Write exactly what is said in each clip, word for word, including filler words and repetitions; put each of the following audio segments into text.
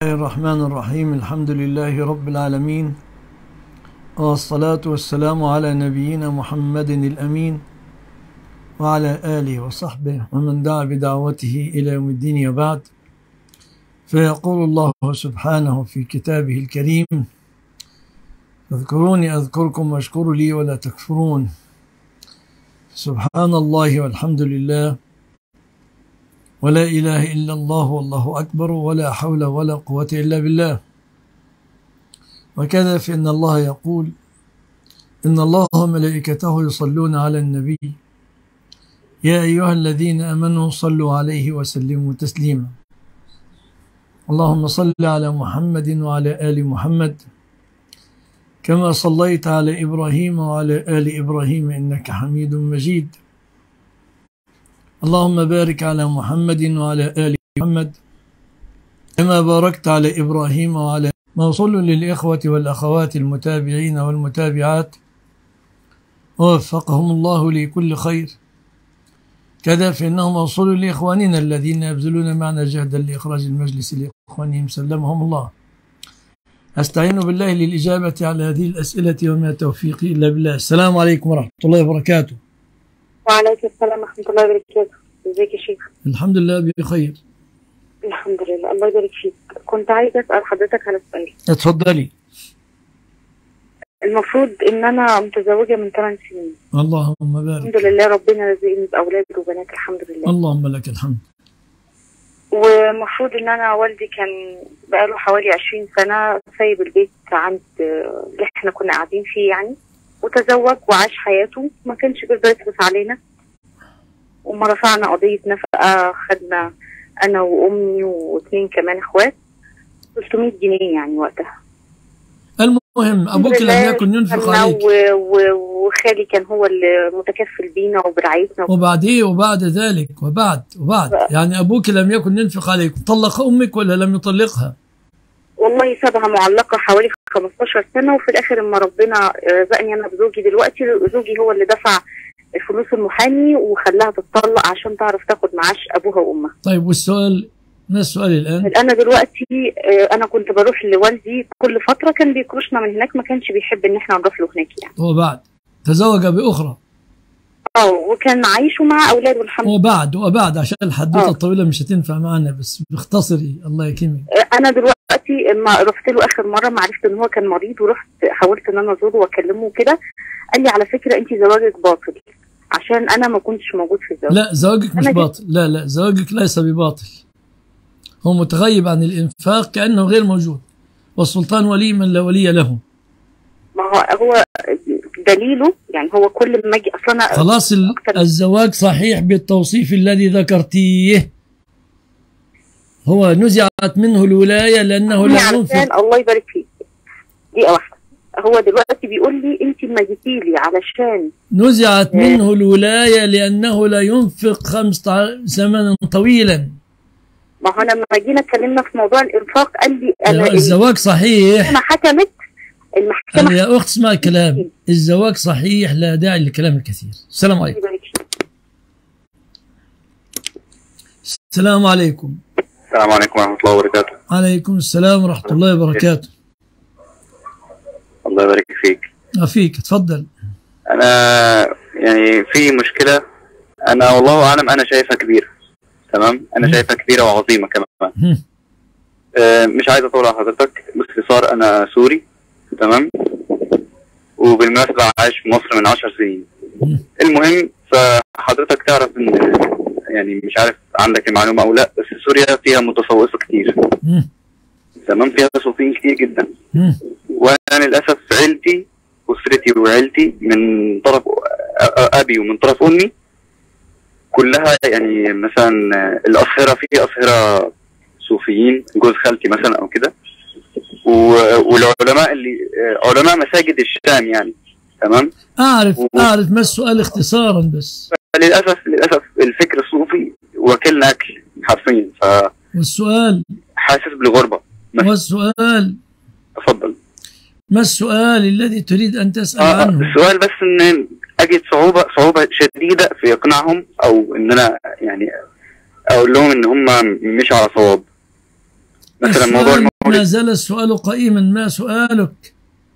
الرحمن الرحيم. الحمد لله رب العالمين، والصلاة والسلام على نبينا محمد الأمين وعلى آله وصحبه ومن دعا بدعوته إلى يوم الدين، وبعد. فيقول الله سبحانه في كتابه الكريم: اذكروني أذكركم واشكروا لي ولا تكفرون. سبحان الله والحمد لله ولا إله إلا الله والله أكبر ولا حول ولا قوة إلا بالله. وكذا فإن الله يقول: إن الله وملائكته يصلون على النبي يا أيها الذين آمنوا صلوا عليه وسلموا تسليما. اللهم صل على محمد وعلى آل محمد كما صليت على إبراهيم وعلى آل إبراهيم إنك حميد مجيد. اللهم بارك على محمد وعلى آل محمد كما باركت على إبراهيم وعلى. موصول للإخوة والأخوات المتابعين والمتابعات ووفقهم الله لكل خير. كذا فإنه موصول لإخواننا الذين يبذلون معنا جهدا لإخراج المجلس لإخوانهم سلمهم الله. أستعين بالله للإجابة على هذه الأسئلة وما توفيقي إلا بالله. السلام عليكم ورحمة الله وبركاته. وعليكم السلام ورحمة الله وبركاته. ازيك يا شيخ؟ الحمد لله بخير. الحمد لله، الله يبارك فيك. كنت عايزة أسأل حضرتك على سؤال. اتفضلي. المفروض إن أنا متزوجة من ثمان سنين. اللهم بارك. الحمد لله، ربنا رزقني بأولاد وبنات الحمد لله. اللهم لك الحمد. ومفروض إن أنا والدي كان بقاله حوالي عشرين سنة سايب البيت عند اللي إحنا كنا قاعدين فيه يعني، وتزوج وعاش حياته، ما كانش بيقدر يصرف علينا. وما رفعنا قضية نفقة، خدنا أنا وأمي واثنين كمان إخوات ثلاثمية جنيه يعني وقتها. المهم أبوك لم يكن ينفق عليك، وخالي كان هو اللي متكفل بينا وبرعايتنا. وبعد إيه وبعد ذلك وبعد وبعد ف... يعني أبوك لم يكن ينفق عليك. طلق أمك ولا لم يطلقها؟ والله سابها معلقة حوالي خمستاشر سنة، وفي الآخر لما ربنا رزقني أنا بزوجي دلوقتي، زوجي هو اللي دفع فلوس المحامي وخلاها تتطلق عشان تعرف تاخد معاش أبوها وأمها. طيب والسؤال، ما السؤال الآن؟ أنا دلوقتي أنا كنت بروح لوالدي كل فترة، كان بيكرشنا من هناك، ما كانش بيحب إن إحنا نروح له هناك يعني. وبعد تزوج بأخرى؟ اه، وكان عايشه مع أولاده الحمد لله. وبعد وبعد عشان الحدوته الطويلة مش هتنفع معنا، بس باختصري الله يكرمك. أنا دلوقتي لما رحت له آخر مرة ما عرفت إن هو كان مريض، ورحت حاولت إن أنا أزوره وأكلمه وكده، قال لي على فكرة أنت زواجك باطل عشان أنا ما كنتش موجود في الزواج. لا زواجك مش باطل، لا لا زواجك ليس بباطل، هو متغيب عن الإنفاق كأنه غير موجود، والسلطان ولي من لا ولي له. ما هو هو دليله يعني، هو كل ما اجي اصلا خلاص الزواج صحيح بالتوصيف الذي ذكرتيه، هو نزعت منه الولاية لأنه لا ينفق. الله يبارك فيك، دقيقة واحدة. هو دلوقتي بيقول لي أنت ما جيتي لي علشان نزعت منه الولاية لأنه لا ينفق خمس زمنا طويلا. ما هو لما جينا اتكلمنا في موضوع الإنفاق قال لي أنا الزواج صحيح. المحكمة حكمت، المحكمة يا أخت اسمع الكلام، الزواج صحيح لا داعي للكلام الكثير. السلام عليكم. السلام عليكم. السلام عليكم ورحمة الله وبركاته. عليكم السلام ورحمة الله وبركاته. الله يبارك فيك. أفيك اتفضل. أنا يعني في مشكلة، أنا والله أعلم أنا شايفها كبيرة، تمام؟ أنا شايفها كبيرة وعظيمة كمان. أه مش عايز أطول على حضرتك، باختصار أنا سوري، تمام؟ وبالمناسبة عايش في مصر من عشر سنين. المهم فحضرتك تعرف إن يعني مش عارف عندك المعلومة أو لأ، بس سوريا فيها متصوفة كتير، تمام؟ فيها صوفيين كتير جدا. وأنا للأسف عيلتي، أسرتي وعيلتي من طرف أبي ومن طرف أمي كلها يعني مثلا الأصهرة، في أصهرة صوفيين، جوز خالتي مثلا أو كده، والعلماء اللي علماء مساجد الشام يعني، تمام؟ أعرف و... أعرف ما السؤال اختصارا بس. للأسف للأسف الفكر الصوفي وكلنا أكل حرفيا. ف والسؤال؟ حاسس بالغربة. والسؤال؟ تفضل. ما السؤال الذي تريد أن تسأل آه عنه؟ السؤال بس إن أجد صعوبة صعوبة شديدة في إقناعهم، أو إن أنا يعني أقول لهم إن هم مش على صواب. مثلا موضوع ما زال السؤال قائما. ما سؤالك؟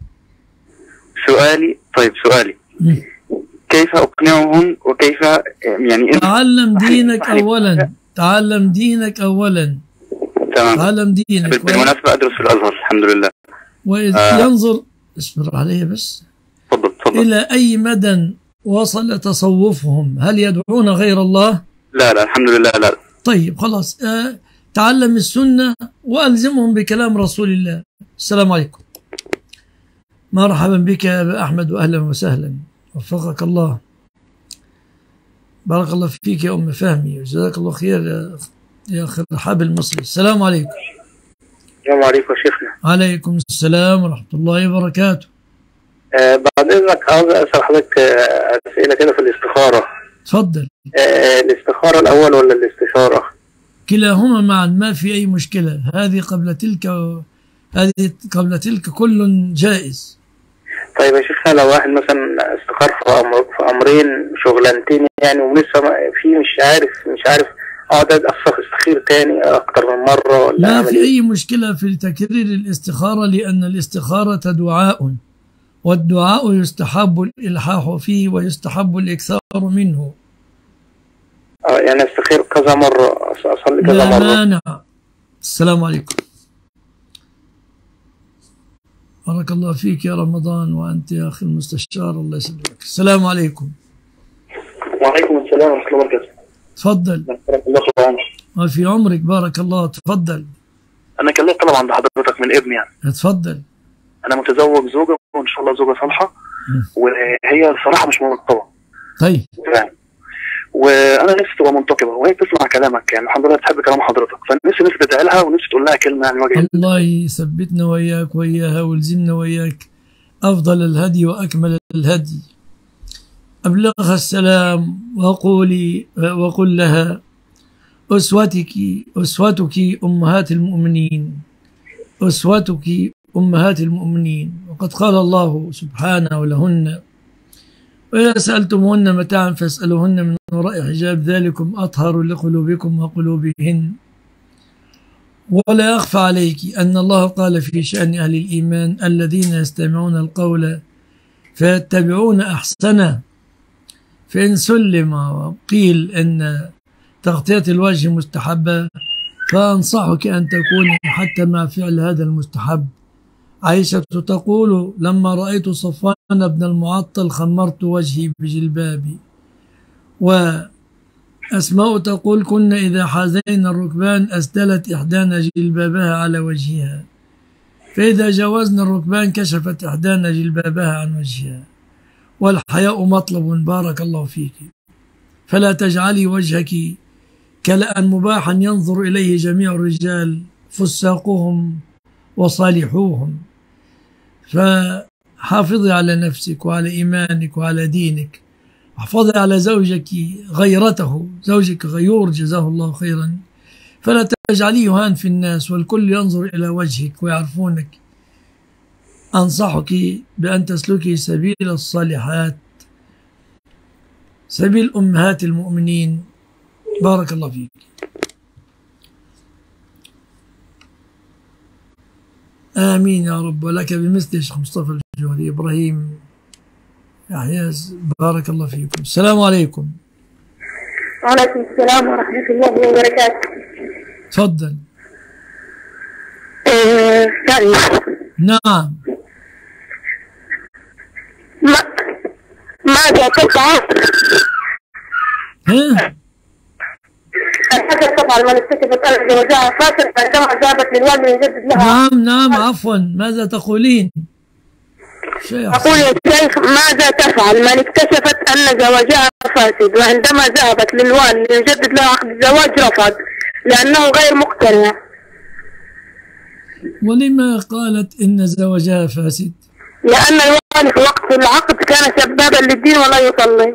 سؤالي طيب سؤالي م. كيف أقنعهم وكيف يعني تعلم دينك أولا. تعلم دينك أولا. تمام. تعلم دينك. بالمناسبة أدرس في الأزهر الحمد لله. وإذ آه. ينظر اصبر علي بس. تفضل تفضل. إلى أي مدى وصل تصوفهم؟ هل يدعون غير الله؟ لا لا الحمد لله لا. طيب خلاص آه. تعلم السنة وألزمهم بكلام رسول الله. السلام عليكم. مرحبا بك يا أبا أحمد وأهلا وسهلا. وفقك الله. بارك الله فيك يا أم فهمي وجزاك الله خير يا يا أخي الرحاب المصري. السلام عليكم. السلام عليكم يا شيخنا. عليكم السلام ورحمة الله وبركاته. آه بعد إذنك عاوز أسأل حضرتك آه أسئلة كده في الاستخارة. تفضل. آه الاستخارة الأول ولا الاستشارة؟ كلاهما معا ما في أي مشكلة. هذه قبل تلك و... هذه قبل تلك كل جائز. طيب يا شيخنا لو واحد مثلا استخار في, أمر في أمرين شغلانتين يعني ولسه في مش عارف مش عارف اقعد استخير تاني اكتر من مره ولا لا في اي مشكله في تكرير الاستخاره لان الاستخاره دعاء والدعاء يستحب الالحاح فيه ويستحب الاكثار منه. اه يعني استخير كذا مره اصلي كذا لا مره. لا نعم. السلام عليكم. بارك الله فيك يا رمضان وانت يا اخي المستشار الله يسلمك. السلام عليكم. وعليكم السلام ورحمه الله وبركاته. تفضل. بارك الله في عمرك. ما في عمرك بارك الله. تفضل. انا كان لي طلب عند حضرتك من ابني يعني. تفضل. انا متزوج زوجه وان شاء الله زوجه صالحه وهي الصراحه مش منقبه. طيب. فاهم. وانا نفسي تبقى منتقبه وهي تسمع كلامك يعني الحمد لله تحب كلام حضرتك فنفسي نفسي تدعي لها ونفسي تقول لها كلمه يعني وجه الله يثبتنا وياك وياها ويلزمنا وياك افضل الهدي واكمل الهدي. ابلغها السلام وقولي وقل لها اسوتك اسوتك امهات المؤمنين اسوتك امهات المؤمنين وقد قال الله سبحانه لهن وإذا سألتموهن متاعا فاسألوهن من وراء حجاب ذلكم أطهر لقلوبكم وقلوبهن. ولا يخفى عليك أن الله قال في شأن أهل الإيمان الذين يستمعون القول فيتبعون أحسنه. فإن سلم وقيل أن تغطية الوجه مستحبة فأنصحك أن تكوني حتى مع فعل هذا المستحب. عائشة تقول لما رأيت صفوان بن المعطل خمرت وجهي بجلبابي. وأسماء تقول كنا إذا حازينا الركبان أسدلت إحدانا جلبابها على وجهها فإذا جاوزنا الركبان كشفت إحدانا جلبابها عن وجهها. والحياء مطلب بارك الله فيك فلا تجعلي وجهك كلاء مباحا ينظر إليه جميع الرجال فساقهم وصالحوهم. فحافظي على نفسك وعلى إيمانك وعلى دينك. احفظي على زوجك غيرته. زوجك غيور جزاه الله خيرا فلا تجعليه يهان في الناس والكل ينظر إلى وجهك ويعرفونك. أنصحك بأن تسلكي سبيل الصالحات سبيل أمهات المؤمنين. بارك الله فيك. آمين يا رب ولك بمثل الشيخ مصطفى الجوهري. إبراهيم يحيى بارك الله فيكم. السلام عليكم. وعليكم السلام ورحمة الله وبركاته. تفضل. آه نعم. ما ماذا تفعل؟ ها؟ ماذا تفعل من اكتشفت أن زوجها فاسد عندما ذهبت للوالد يجدد لها؟ نعم نعم عفوا ماذا تقولين؟ أقول يا شيخ ماذا تفعل من اكتشفت أن زوجها فاسد وعندما ذهبت للوالد يجدد لها عقد الزواج رفض لأنه غير مقتنع؟ ولما قالت إن زوجها فاسد؟ لأن الوالد في وقت العقد كان سبابا للدين ولا يصلي.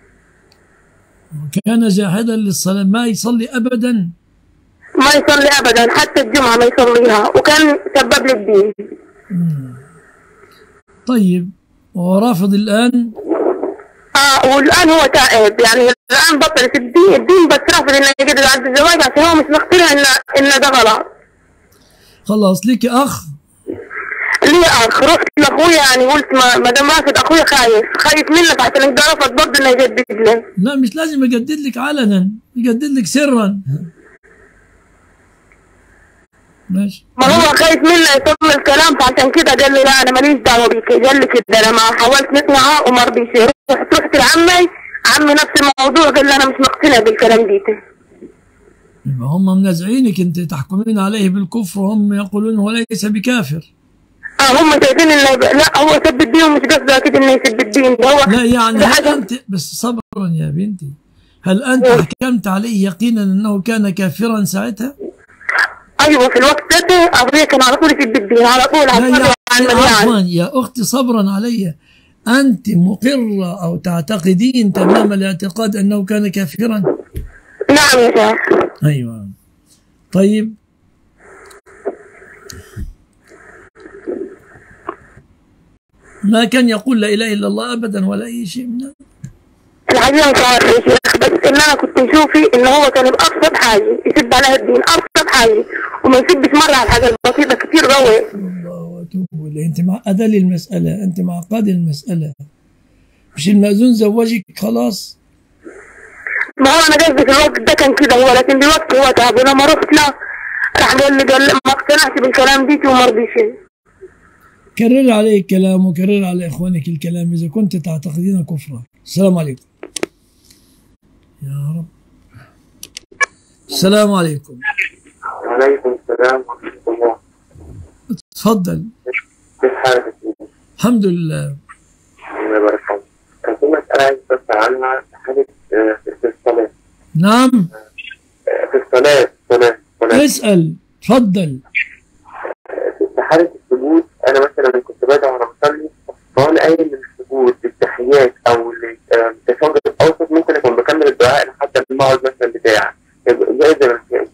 كان جاحدا للصلاة ما يصلي أبدا. ما يصلي أبدا حتى الجمعة ما يصليها وكان سبب للدين. مم. طيب ورافض الآن؟ اه والآن هو تائب يعني الآن بطل في الدين الدين بس رافض إنه يجدد عقد الزواج عشان هو مش مقتنع إن إن ده غلط. خلاص ليك أخ؟ ليه اخ، رحت لاخويا يعني قلت ما, ما دام واخد اخويا خايف خايف منك عشان انت رفض برضه انه يجدد لي. لا مش لازم يجدد لك علنا، يجدد لك سرا. ماشي. ما هو خايف منه يصل الكلام، فعشان كده قال لي لا انا ماليش دعوه بيك. قال لي كده، انا ما حاولت نقنعه وما رضيش. رحت رحت لعمي، عمي نفس الموضوع قال لي انا مش مقتنع بالكلام ديته. يبقى هم منازعينك، انت تحكمين عليه بالكفر وهم يقولون هو ليس بكافر. اه هم شايفين انه لا هو سب الدين ومش قصده اكيد انه يسب الدين ده هو. لا يعني هل انت بس صبرا يا بنتي، هل انت حكمت عليه يقينا انه كان كافرا ساعتها؟ ايوه في الوقت ده ابويا كان على طول يسب الدين على طول. لا عفوا يا اختي صبرا علي، انت مقره او تعتقدين تمام الاعتقاد انه كان كافرا؟ نعم يا شيخ. ايوه طيب ما كان يقول لا اله الا الله ابدا ولا اي شيء من هذا. الحقيقه مش عارف يا شيخ، بس ان انا كنت نشوفي ان هو كان بابسط حاجه يسب عليها الدين، ابسط حاجه، وما يسبش مره على الحاجه البسيطه كتير قوي. الله واتوب اليه. انت معقده لي المساله، انت معقده المساله. مش المأذون زوجك خلاص؟ ما هو انا قصدي في الوقت ده كان كده هو، لكن دلوقتي هو تعب. ولما رحت له راح قال لي قال لي ما اقتنعش بالكلام ديتي وما رضيش. كرر عليه الكلام وكرر على اخوانك الكلام اذا كنت تعتقدين كفرا. السلام عليكم. يا رب. السلام عليكم. وعليكم السلام ورحمة الله. تفضل. كيف حالك؟ الحمد لله. الله يبارك فيك. كان في مسألة عايز أسأل عنها، حالة في الصلاة. نعم. في الصلاة الصلاة الصلاة. اسأل تفضل. في حالة السجود أنا مثلا كنت بدعي وأنا بصلي، فأنا قايم من السجود للتحيات أو للتشهد الأوسط ممكن أكون بكمل الدعاء لحد الموعد مثلا بتاعي، زي زي ما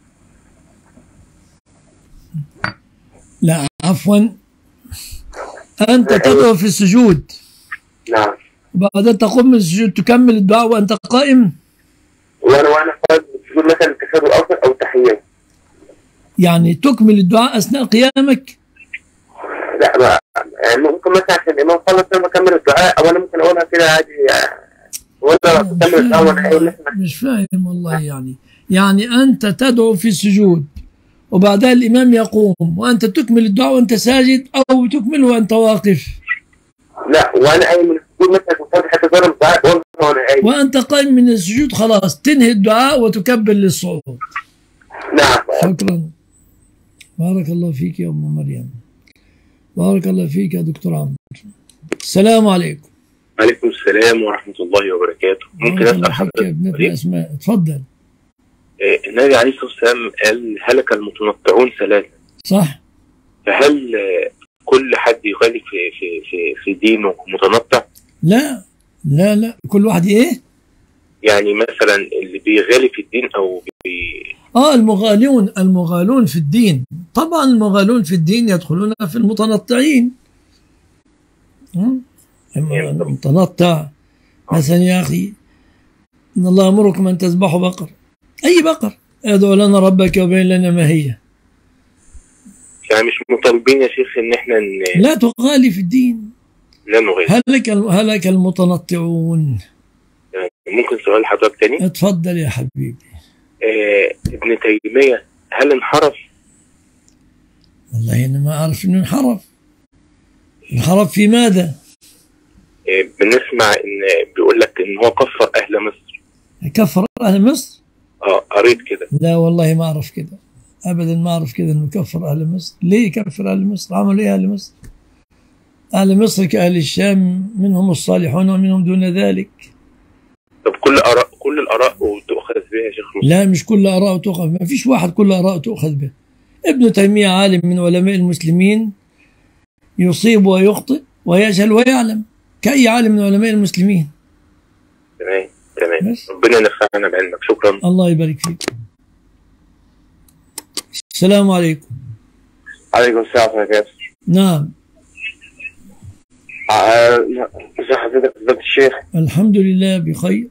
لا عفوا، أنت تدعو في السجود. نعم. وبعدين تقوم من السجود تكمل الدعاء وأنت قائم؟ وأنا وأنا قائم في السجود مثلا التشهد الأوسط أو التحيات. يعني تكمل الدعاء أثناء قيامك؟ لا بقى يعني ممكن مثلا عشان الإمام خلص أنا بكمل الدعاء، أو أنا ممكن أقولها كده عادي ولا بكمل الدعاء وأنا قايم مثلا. مش فاهم والله. يعني يعني أنت تدعو في السجود وبعدها الإمام يقوم وأنت تكمل الدعاء وأنت ساجد، أو تكمله وأنت واقف؟ لا وأنا قايم من السجود مثلا كنت فاضي حتى ظهر الدعاء وأنا قايم. وأنت قايم من السجود خلاص تنهي الدعاء وتكبر للصعود. نعم. شكرا. بارك الله فيك يا أم مريم. بارك الله فيك يا دكتور عمرو. السلام عليكم. وعليكم السلام ورحمة الله وبركاته. ممكن أسأل حضرتك؟ يا ابنة أسماء اتفضل. النبي عليه الصلاة والسلام قال هلك المتنطعون ثلاثة. صح. فهل كل حد يغالي في في في في دينه متنطع؟ لا لا لا، كل واحد ايه؟ يعني مثلا اللي بيغالي في الدين او بي... اه المغالون المغالون في الدين، طبعا المغالون في الدين يدخلون في المتنطعين. المتنطع مثلا يا اخي ان الله امركم ان تذبحوا بقر، اي بقر، ادعو لنا ربك وبين لنا ما هي. يعني مش مطالبين يا شيخ ان احنا ن... لا تغالي في الدين. لا نغالي. هلك هلك المتنطعون. يعني ممكن سؤال حضرتك تاني؟ اتفضل يا حبيبي. آه ابن تيمية هل انحرف؟ والله انا ما اعرف انه انحرف. انحرف في ماذا؟ آه بنسمع ان بيقول لك ان هو كفر اهل مصر. كفر اهل مصر؟ اه قريت كده. لا والله ما اعرف كده ابدا، ما اعرف كده انه كفر اهل مصر. ليه يكفر اهل مصر؟ عملوا ايه اهل مصر؟ اهل مصر كاهل الشام، منهم الصالحون ومنهم دون ذلك. طب كل اراء كل الاراء تؤخذ بها يا شيخ مسلم؟ لا مش كل اراء تؤخذ، ما فيش واحد كل اراء تؤخذ به. ابن تيمية عالم من علماء المسلمين، يصيب ويخطئ ويجهل ويعلم كأي عالم من علماء المسلمين. تمام تمام. ربنا ينفعنا بعلمك. شكرا. الله يبارك فيك. السلام عليكم. عليكم السلام ورحمة الله. نعم. ازي حضرتك يا فضيلة الشيخ؟ الحمد لله بخير.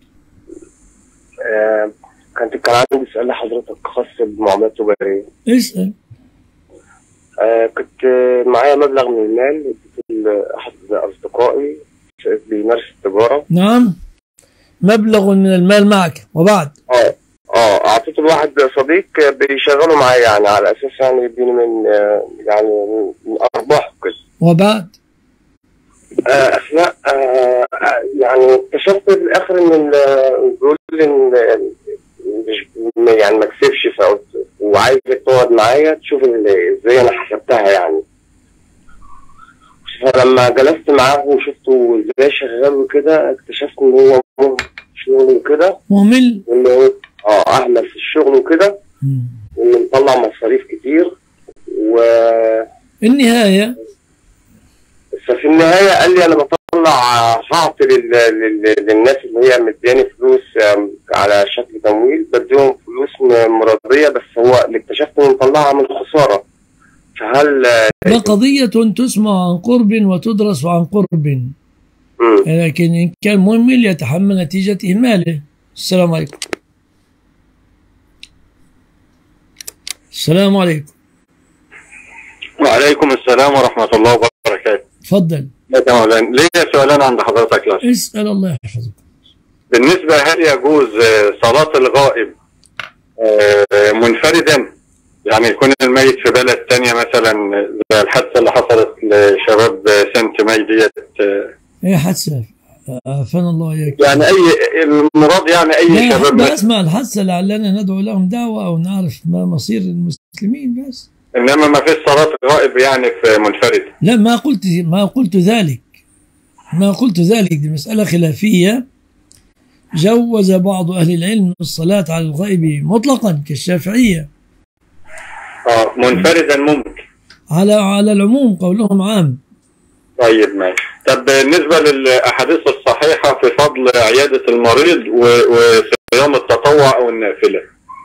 آه كان كان عندي سؤال لحضرتك خاص بالمعاملات التجارية. اسأل. آه كنت معايا مبلغ من المال اديته لأحد أصدقائي بيمارس التجارة. نعم، مبلغ من المال معك، وبعد؟ اه اه اعطيته لواحد صديق بيشغله معايا، يعني على اساس يعني يديني من يعني من ارباحه كده. وبعد؟ آه اثناء آه يعني اكتشفت في الاخر ان بيقول لي ان يعني ما كسبش، فقلت وعايزك تقعد معايا تشوف ازاي انا حسبتها يعني. فلما جلست معاه وشفته ازاي شغال وكده اكتشفت ان هو مهمل شغل وكده. مهمل؟ وان هو اه اهمل في الشغل وكده، وانه مطلع مصاريف كتير. و النهايه ففي النهايه قال لي انا بطلع هعطي لل... لل... للناس اللي هي مدياني فلوس على شكل تمويل، بديهم فلوس مرضيه، بس هو اللي اكتشفت انه مطلعها من خساره. فهل ما قضية تسمع عن قرب وتدرس عن قرب، لكن إن كان مهمل يتحمل نتيجة إهماله. السلام عليكم. السلام عليكم. وعليكم السلام ورحمة الله وبركاته. تفضل. ليه سؤالان عند حضرتك لا؟ اسأل الله يحفظك. بالنسبة هل يجوز صلاة الغائب منفردا؟ يعني يكون الميت في بلد ثانيه مثلا زي الحادثه اللي حصلت لشباب سانت ماي ديت. ايه حادثه؟ عافانا الله اياك. يعني اي المراد يعني اي شباب. لا اسمع الحادثه لعلنا ندعو لهم دعوه او نعرف ما مصير المسلمين بس. انما ما فيش صلاه غائب يعني في منفرد. لا ما قلت ما قلت ذلك. ما قلت ذلك، دي مساله خلافيه. جوز بعض اهل العلم الصلاه على الغائب مطلقا كالشافعيه. اه منفردا ممكن. على على العموم قولهم عام. طيب ماشي. طب بالنسبه للاحاديث الصحيحه في فضل عياده المريض وصيام التطوع او النافله.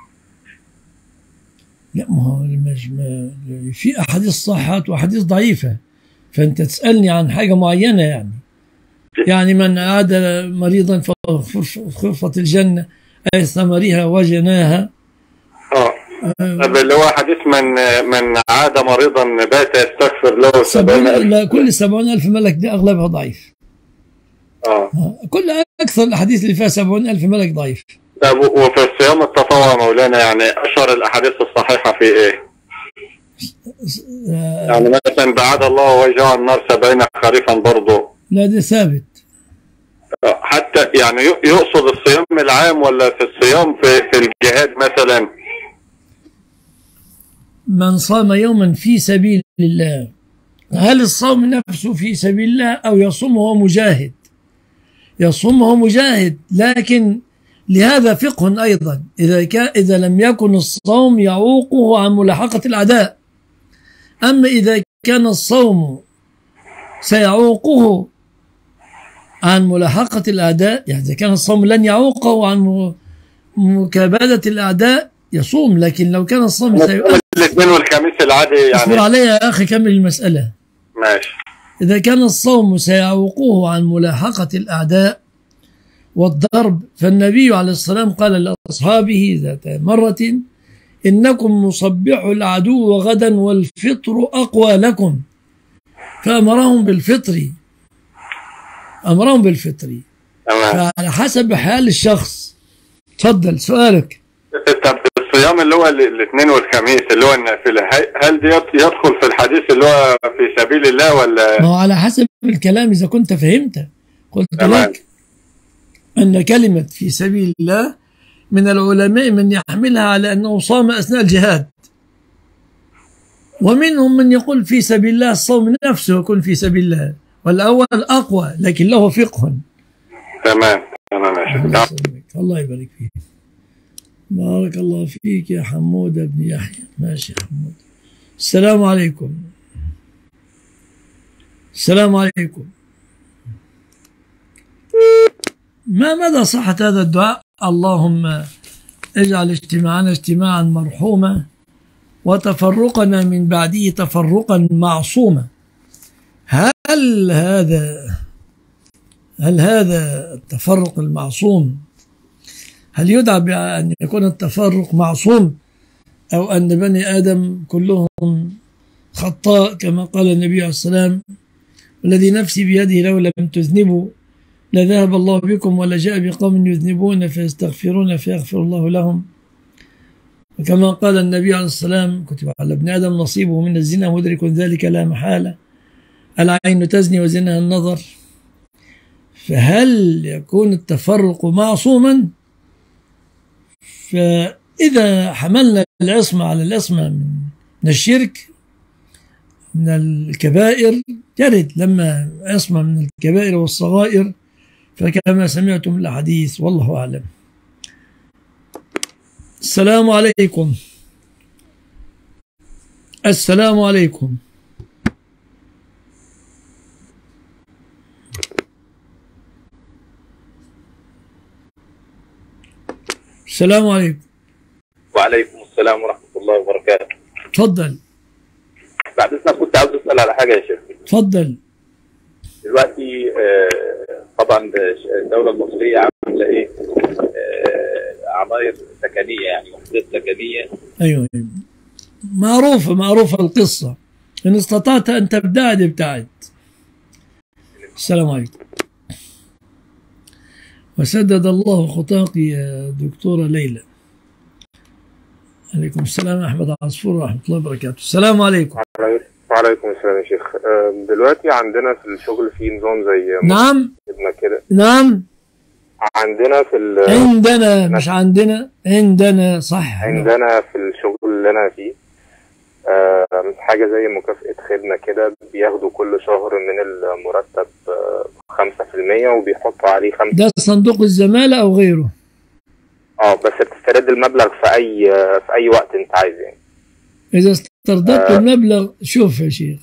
لا ما هو في احاديث صحيحه واحاديث ضعيفه، فانت تسالني عن حاجه معينه يعني. يعني من عاد مريضا فغرفه الجنه اي ثمرها وجناها. اه طب اللي هو حديث من من عاد مريضا بات يستغفر له سبعين ألف. لا كل سبعين ألف ملك دي أغلبها ضعيف. اه كل أكثر الأحاديث اللي فيها سبعين ألف ملك ضعيف. طب وفي الصيام التطوع مولانا يعني أشهر الأحاديث الصحيحة في إيه؟ آه يعني مثلا بعد الله وجه النار سبعين خريفا برضه. لا ده ثابت. حتى يعني يقصد الصيام العام ولا في الصيام في, في الجهاد مثلا؟ من صام يوما في سبيل الله، هل الصوم نفسه في سبيل الله أو يصوم وهو مجاهد؟ يصوم وهو مجاهد، لكن لهذا فقه أيضا. إذا كان إذا لم يكن الصوم يعوقه عن ملاحقة الأعداء، أما إذا كان الصوم سيعوقه عن ملاحقة الأعداء، يعني إذا كان الصوم لن يعوقه عن مكابدة الأعداء يصوم، لكن لو كان الصوم سيؤدي الاثنين والخميس العادي يعني. اصبر علي يا أخي كمل المسألة. ماشي. إذا كان الصوم سيعوقه عن ملاحقة الأعداء والضرب، فالنبي عليه السلام قال لأصحابه ذات مرة: إنكم مصبحوا العدو غدا والفطر أقوى لكم، فأمرهم بالفطر أمرهم بالفطر فعلى حسب حال الشخص. تفضل سؤالك. طب الصيام اللي هو الاثنين والخميس اللي هو النافلة، هل دي يدخل في الحديث اللي هو في سبيل الله ولا؟ ما هو على حسب الكلام إذا كنت فهمت. قلت تمام. لك أن كلمة في سبيل الله من العلماء من يحملها على أنه صام أثناء الجهاد، ومنهم من يقول في سبيل الله الصوم نفسه يكون في سبيل الله، والأول أقوى لكن له فقه. تمام تمام يا شيخ. الله يبارك فيك. بارك الله فيك يا حمود بن يحيى. ماشي يا حمود. السلام عليكم. السلام عليكم. ما مدى صحة هذا الدعاء؟ اللهم اجعل اجتماعنا اجتماعا مرحوما وتفرقنا من بعده تفرقا معصوما. هل هذا هل هذا التفرق المعصوم هل يدعى بأن يكون التفرق معصوم، أو أن بني آدم كلهم خطاء كما قال النبي عليه السلام: والذي نفسي بيده لو لم تذنبوا لذهب الله بكم ولجاء بقوم يذنبون فيستغفرون فيغفر الله لهم. وكما قال النبي عليه السلام: كتب على ابن آدم نصيبه من الزنا مدرك ذلك لا محالة، العين تزني وزنها النظر. فهل يكون التفرق معصوما؟ فإذا حملنا العصمة على العصمة من الشرك من الكبائر يرد لما عصمة من الكبائر والصغائر، فكما سمعتم الحديث والله أعلم. السلام عليكم. السلام عليكم. السلام عليكم. وعليكم السلام ورحمة الله وبركاته. تفضل. بعد إذنك كنت عاوز أسأل على حاجة يا شيخ. تفضل. دلوقتي آه طبعا الدولة المصرية عاملة إيه؟ آه عماير سكنية، يعني وحدات سكنية. أيوه معروفة معروفة القصة، إن استطعت أن تبتعد ابتعد. السلام عليكم. وسدد الله خطاك يا دكتورة ليلى. عليكم السلام أحمد عصفور ورحمة الله وبركاته. السلام عليكم. وعليكم السلام يا شيخ. دلوقتي عندنا في الشغل في نظام زي نعم كده. نعم عندنا في ال... عندنا مش عندنا عندنا صح عندنا في الشغل اللي أنا فيه حاجة زي مكافأة خدمة كده، بياخدوا كل شهر من المرتب خمسة في المية وبيحطوا عليه خمسة. ده صندوق الزمالة أو غيره؟ اه بس بتسترد المبلغ في أي في أي وقت أنت عايز يعني. إذا استرددت آه. المبلغ، شوف يا شيخ،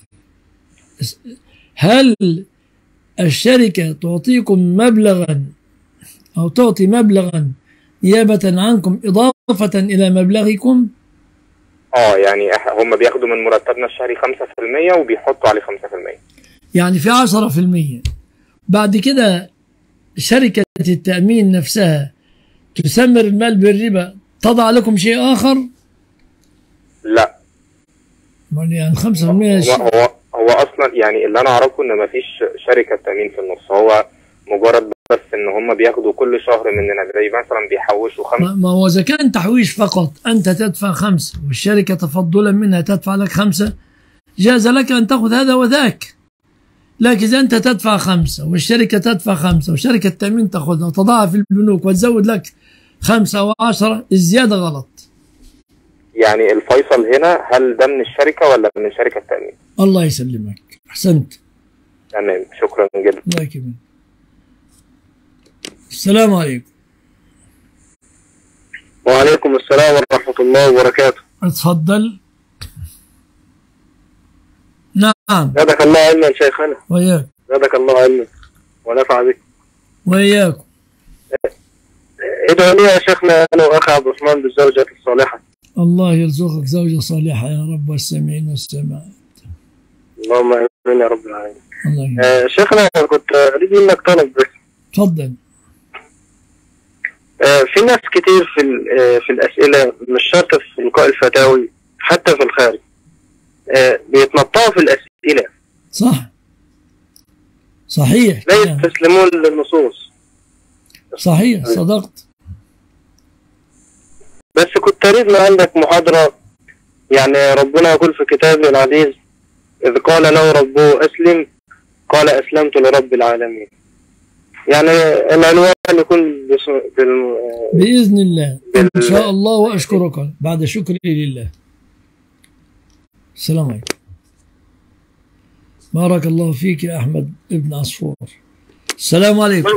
هل الشركة تعطيكم مبلغا أو تعطي مبلغا نيابة عنكم إضافة إلى مبلغكم؟ اه يعني هم بياخدوا من مرتبنا الشهري خمسة في المية وبيحطوا عليه خمسة في المية، يعني في عشرة في المية. بعد كده شركة التأمين نفسها تسمر المال بالربا، تضع لكم شيء آخر؟ لا يعني خمسة في المية. هو, هو هو أصلا يعني اللي أنا أعرفه إن مفيش شركة تأمين في النص، هو مجرد بس إن هم بياخدوا كل شهر مننا، زي مثلا بيحوشوا خمسة. ما هو إذا كان تحويش فقط أنت تدفع خمسة والشركة تفضلا منها تدفع لك خمسة، جاز لك أن تأخذ هذا وذاك. لكن إذا أنت تدفع خمسة والشركة تدفع خمسة وشركة التأمين تأخذها وتضعها في البنوك وتزود لك خمسة أو عشرة، الزيادة غلط. يعني الفيصل هنا هل ده من الشركة ولا من شركة التأمين؟ الله يسلمك، أحسنت. تمام، شكرا جدا. الله يكرمك. السلام عليكم. وعليكم السلام ورحمة الله وبركاته. اتفضل. نعم. زادك الله علما شيخنا. وإياك. زادك الله علما ونفع بك. وإياكم. ادعو لي يا شيخنا أنا وأخي عبد الرحمن بالزوجة الصالحة. الله يرزقك زوجة صالحة يا رب، والسامعين والسامعات. اللهم آمين يا رب العالمين. الله آه شيخنا كنت أريد منك طلب بس. تفضل. آه في ناس كتير في آه في الأسئلة، مش شرط في لقاء الفتاوي، حتى في الخارج آه بيتنطعوا في الأسئلة. صح. صحيح. لا يستسلمون للنصوص. صحيح، صدقت. بس كنت أريد من عندك محاضرة. يعني ربنا يقول في كتابه العزيز: إذ قال له ربه أسلم قال أسلمت لرب العالمين. يعني العنوان يكون بال... بإذن الله بال... إن شاء الله. وأشكرك بعد شكري لله. السلام عليكم. بارك الله فيك يا أحمد ابن عصفور. السلام عليكم.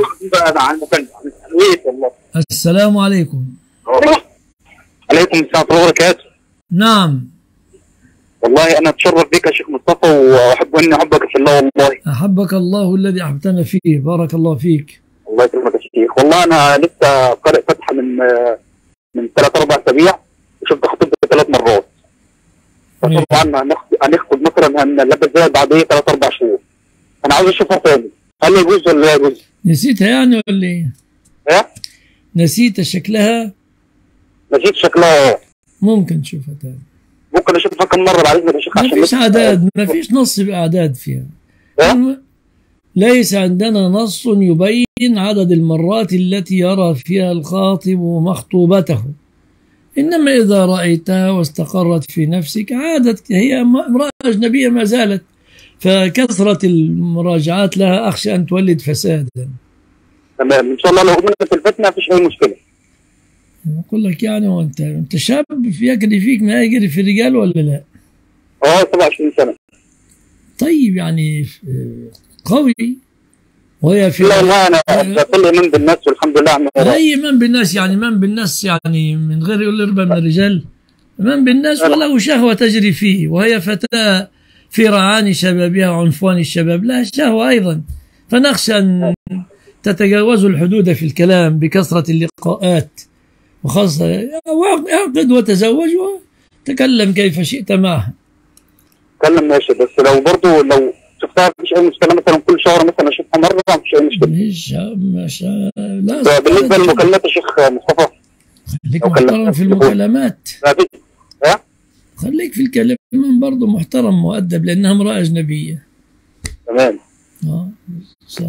السلام عليكم. عليكم السلام ورحمة الله وبركاته. نعم. والله أنا أتشرف بك يا شيخ مصطفى، وأحب أني أحبك في الله. والله أحبك الله الذي أحببتنا فيه. بارك الله فيك. الله يكرمك يا شيخ. والله أنا لسه قارئ فتحة من من ثلاث أربع أسابيع، وشفت خطيبتي ثلاث مرات. طبعا هنخطب مثلا هنلبس زي بعديه ثلاث أربع شهور. أنا عاوز أشوفها تاني، هل يجوز ولا لا يجوز؟ نسيتها يعني ولا إيه؟ إيه؟ نسيت شكلها؟ نسيت شكلها. ممكن تشوفها تاني. ممكن اشوفها كم مره بعد اذنك يا شيخ؟ ما عشان فيش أعداد، ما فيش نص بأعداد فيها. إيه؟ ليس عندنا نص يبين عدد المرات التي يرى فيها الخاطب مخطوبته، إنما إذا رأيتها واستقرت في نفسك عادت، هي امرأة أجنبية ما زالت، فكثرة المراجعات لها أخشى أن تولد فسادا. تمام ان شاء الله، لو أمنت الفتنه مفيش اي مشكله. أقول لك يعني، وأنت أنت شاب يجري فيك ما يجري في الرجال ولا لا؟ اه سبعة وعشرين سنه. طيب يعني قوي، وهي في لا والله انا كل ايمان بالناس والحمد لله عم أي إيمان بالناس يعني، إيمان بالناس يعني من غير يقول اربى من الرجال، إيمان بالناس وله شهوة تجري فيه، وهي فتاة في رعان شبابها وعنفوان الشباب لها شهوة أيضا، فنخشى أن تتجاوزوا الحدود في الكلام بكثرة اللقاءات، وخاصة اعقد وتزوج وتكلم كيف شئت معها. اتكلم ماشي، بس لو برضه لو شفتها مفيش اي مشكله، مثلا كل شهر مثلا اشوفها مره مفيش اي مشكله. مش مش لا. بالنسبه للمكالمات يا شيخ مصطفى، خليك محترم في المكالمات، ها؟ خليك في الكلام برضه محترم مؤدب، لأنها امرأة أجنبية. تمام. اه السلام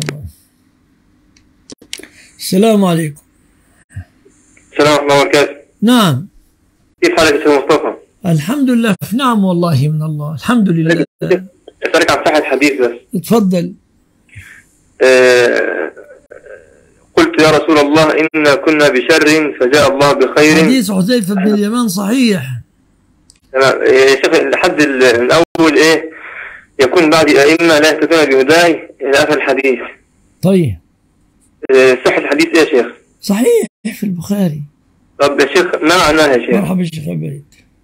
السلام عليكم. السلام ورحمة الله وبركاته. نعم. كيف حالك يا شيخ مصطفى؟ الحمد لله في نعم والله من الله، الحمد لله. أسألك عن صحة الحديث بس. اتفضل. أه قلت يا رسول الله إنا كنا بشر فجاء الله بخير. حديث حذيفة بن اليمان صحيح. تمام يا شيخ، الحد الأول إيه؟ يكون بعد أئمة لا يهتدون بهداي إلى آخر الحديث. طيب. أه صحة الحديث إيه يا شيخ؟ صحيح في البخاري. طب يا شيخ ما معناه يا شيخ؟ مرحبا شيخ عبيد.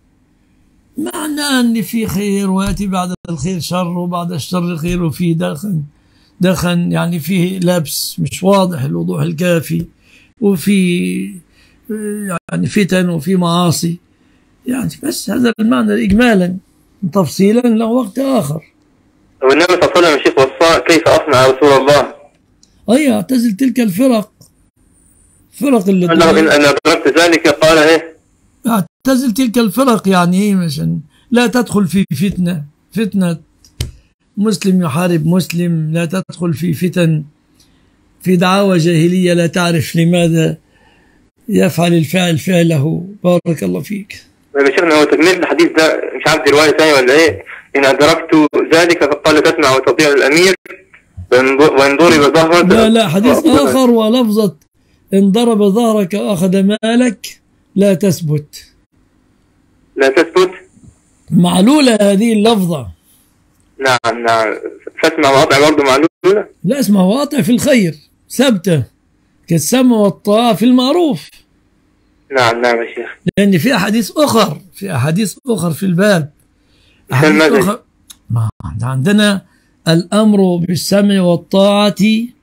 معناه أن في خير ويأتي بعد الخير شر وبعد الشر خير، وفي دخن دخن يعني فيه لبس مش واضح الوضوح الكافي، وفي يعني فتن وفي معاصي يعني، بس هذا المعنى إجمالا، تفصيلا له وقت آخر. والنبي صلى الله عليه وسلم يا شيخ وصى كيف أصنع يا رسول الله؟ أي اعتزل تلك الفرق، فرق اللي أنا إن أدركت ذلك قال إيه؟ اعتزل تلك الفرق يعني إيه؟ عشان لا تدخل في فتنة، فتنة مسلم يحارب مسلم، لا تدخل في فتن، في دعاوى جاهلية لا تعرف لماذا يفعل الفاعل فعله. بارك الله فيك. يا شيخنا هو تكملة الحديث ده مش عارف دي رواية ثانية ولا إيه؟ إن أدركت ذلك فقال تسمع وتطيع الأمير وإن ضرب ظهرك. لا لا حديث آخر ولفظة إن ضرب ظهرك وأخذ مالك لا تثبت. لا تثبت؟ معلولة هذه اللفظة. نعم نعم. فاسمع وأطع برضه معلولة؟ لا اسمع وأطع في الخير ثابتة كالسمع والطاعة في المعروف. نعم نعم يا شيخ. لأن في أحاديث أخر، في أحاديث أخر في الباب، أحاديث أخر. ما عندنا الأمر بالسمع والطاعة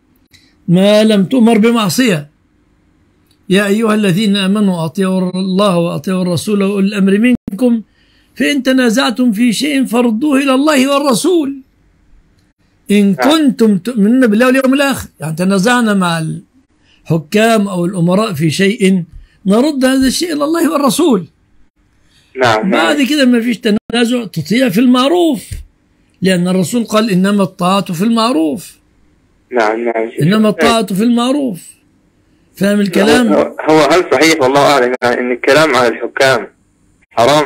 ما لم تؤمر بمعصية. يا أيها الذين آمنوا أطيعوا الله وأطيعوا الرسول وأولي الأمر منكم فإن تنازعتم في شيء فردوه إلى الله والرسول إن كنتم تؤمنون بالله واليوم الآخر. يعني تنازعنا مع الحكام أو الأمراء في شيء نرد هذا الشيء إلى الله والرسول. نعم. بعد كده ما فيش تنازع، تطيع في المعروف، لأن الرسول قال إنما الطاعة في المعروف. نعم نعم. إنما الطاعة في المعروف. فاهم الكلام؟ هو هل صحيح والله أعلم إن الكلام عن الحكام حرام؟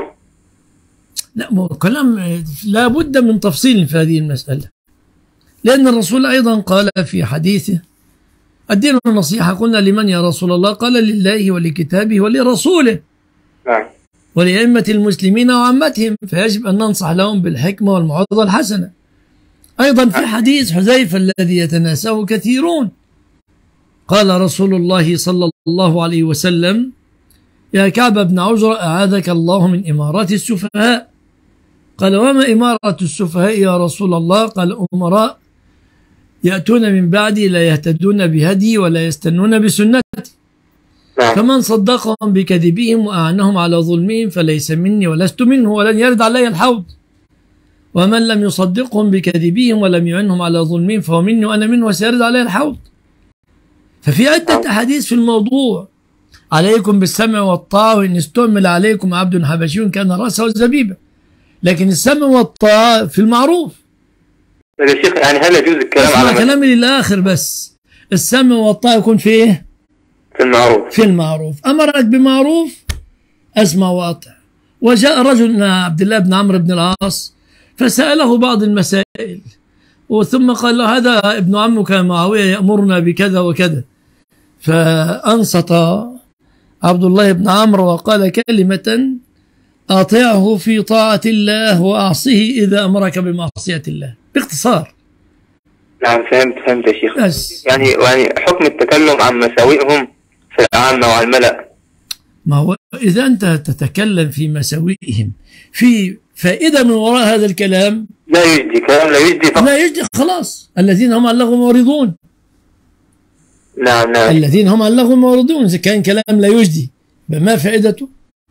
لا كلام لا بد من تفصيل في هذه المسألة، لأن الرسول أيضا قال في حديثه الدين النصيحة. قلنا لمن يا رسول الله؟ قال لله ولكتابه ولرسوله. نعم. ولأئمة المسلمين وعامتهم، فيجب أن ننصح لهم بالحكمة والموعظة الحسنة. أيضا في حديث حذيفة الذي يتناساه كثيرون، قال رسول الله صلى الله عليه وسلم يا كعب بن عجرة أعاذك الله من إمارات السفهاء. قال وما إمارة السفهاء يا رسول الله؟ قال أمراء يأتون من بعدي لا يهتدون بهدي ولا يستنون بسنتي، فمن صدقهم بكذبهم وأعنهم على ظلمهم فليس مني ولست منه ولن يرد علي الحوض، ومن لم يصدقهم بكذبهم ولم يعنهم على ظلمهم فهو مني وأنا منه وسيرد علي الحوض. ففي عدة أحاديث في الموضوع. عليكم بالسمع والطاعة وإن استعمل عليكم عبد حبشي كان رأسه الزبيبة. لكن السمع والطاعة في المعروف. يا شيخ يعني هل يجوز الكلام اسمع على كلامي للآخر بس. السمع والطاعة يكون في إيه؟ في المعروف. في المعروف. أمرك بمعروف أسمع وأطع. وجاء رجل عبد الله بن عمرو بن العاص فسأله بعض المسائل، وثم قال له هذا ابن عمك معاوية يأمرنا بكذا وكذا، فأنصت عبد الله بن عمرو وقال كلمة: أطيعه في طاعة الله وأعصيه إذا أمرك بمعصية الله، باختصار. نعم فهمت فهمت يا شيخ. بس. يعني يعني حكم التكلم عن مساوئهم في العامة وعلى الملأ. ما هو إذا أنت تتكلم في مساوئهم في فائدة من وراء هذا الكلام لا يجدي كلام لا يجدي فقط. لا يجدي خلاص. الذين هم عن اللغو معرضون. نعم نعم. الذين هم عن اللغو معرضون. إذا كان كلام لا يجدي ما فائدته؟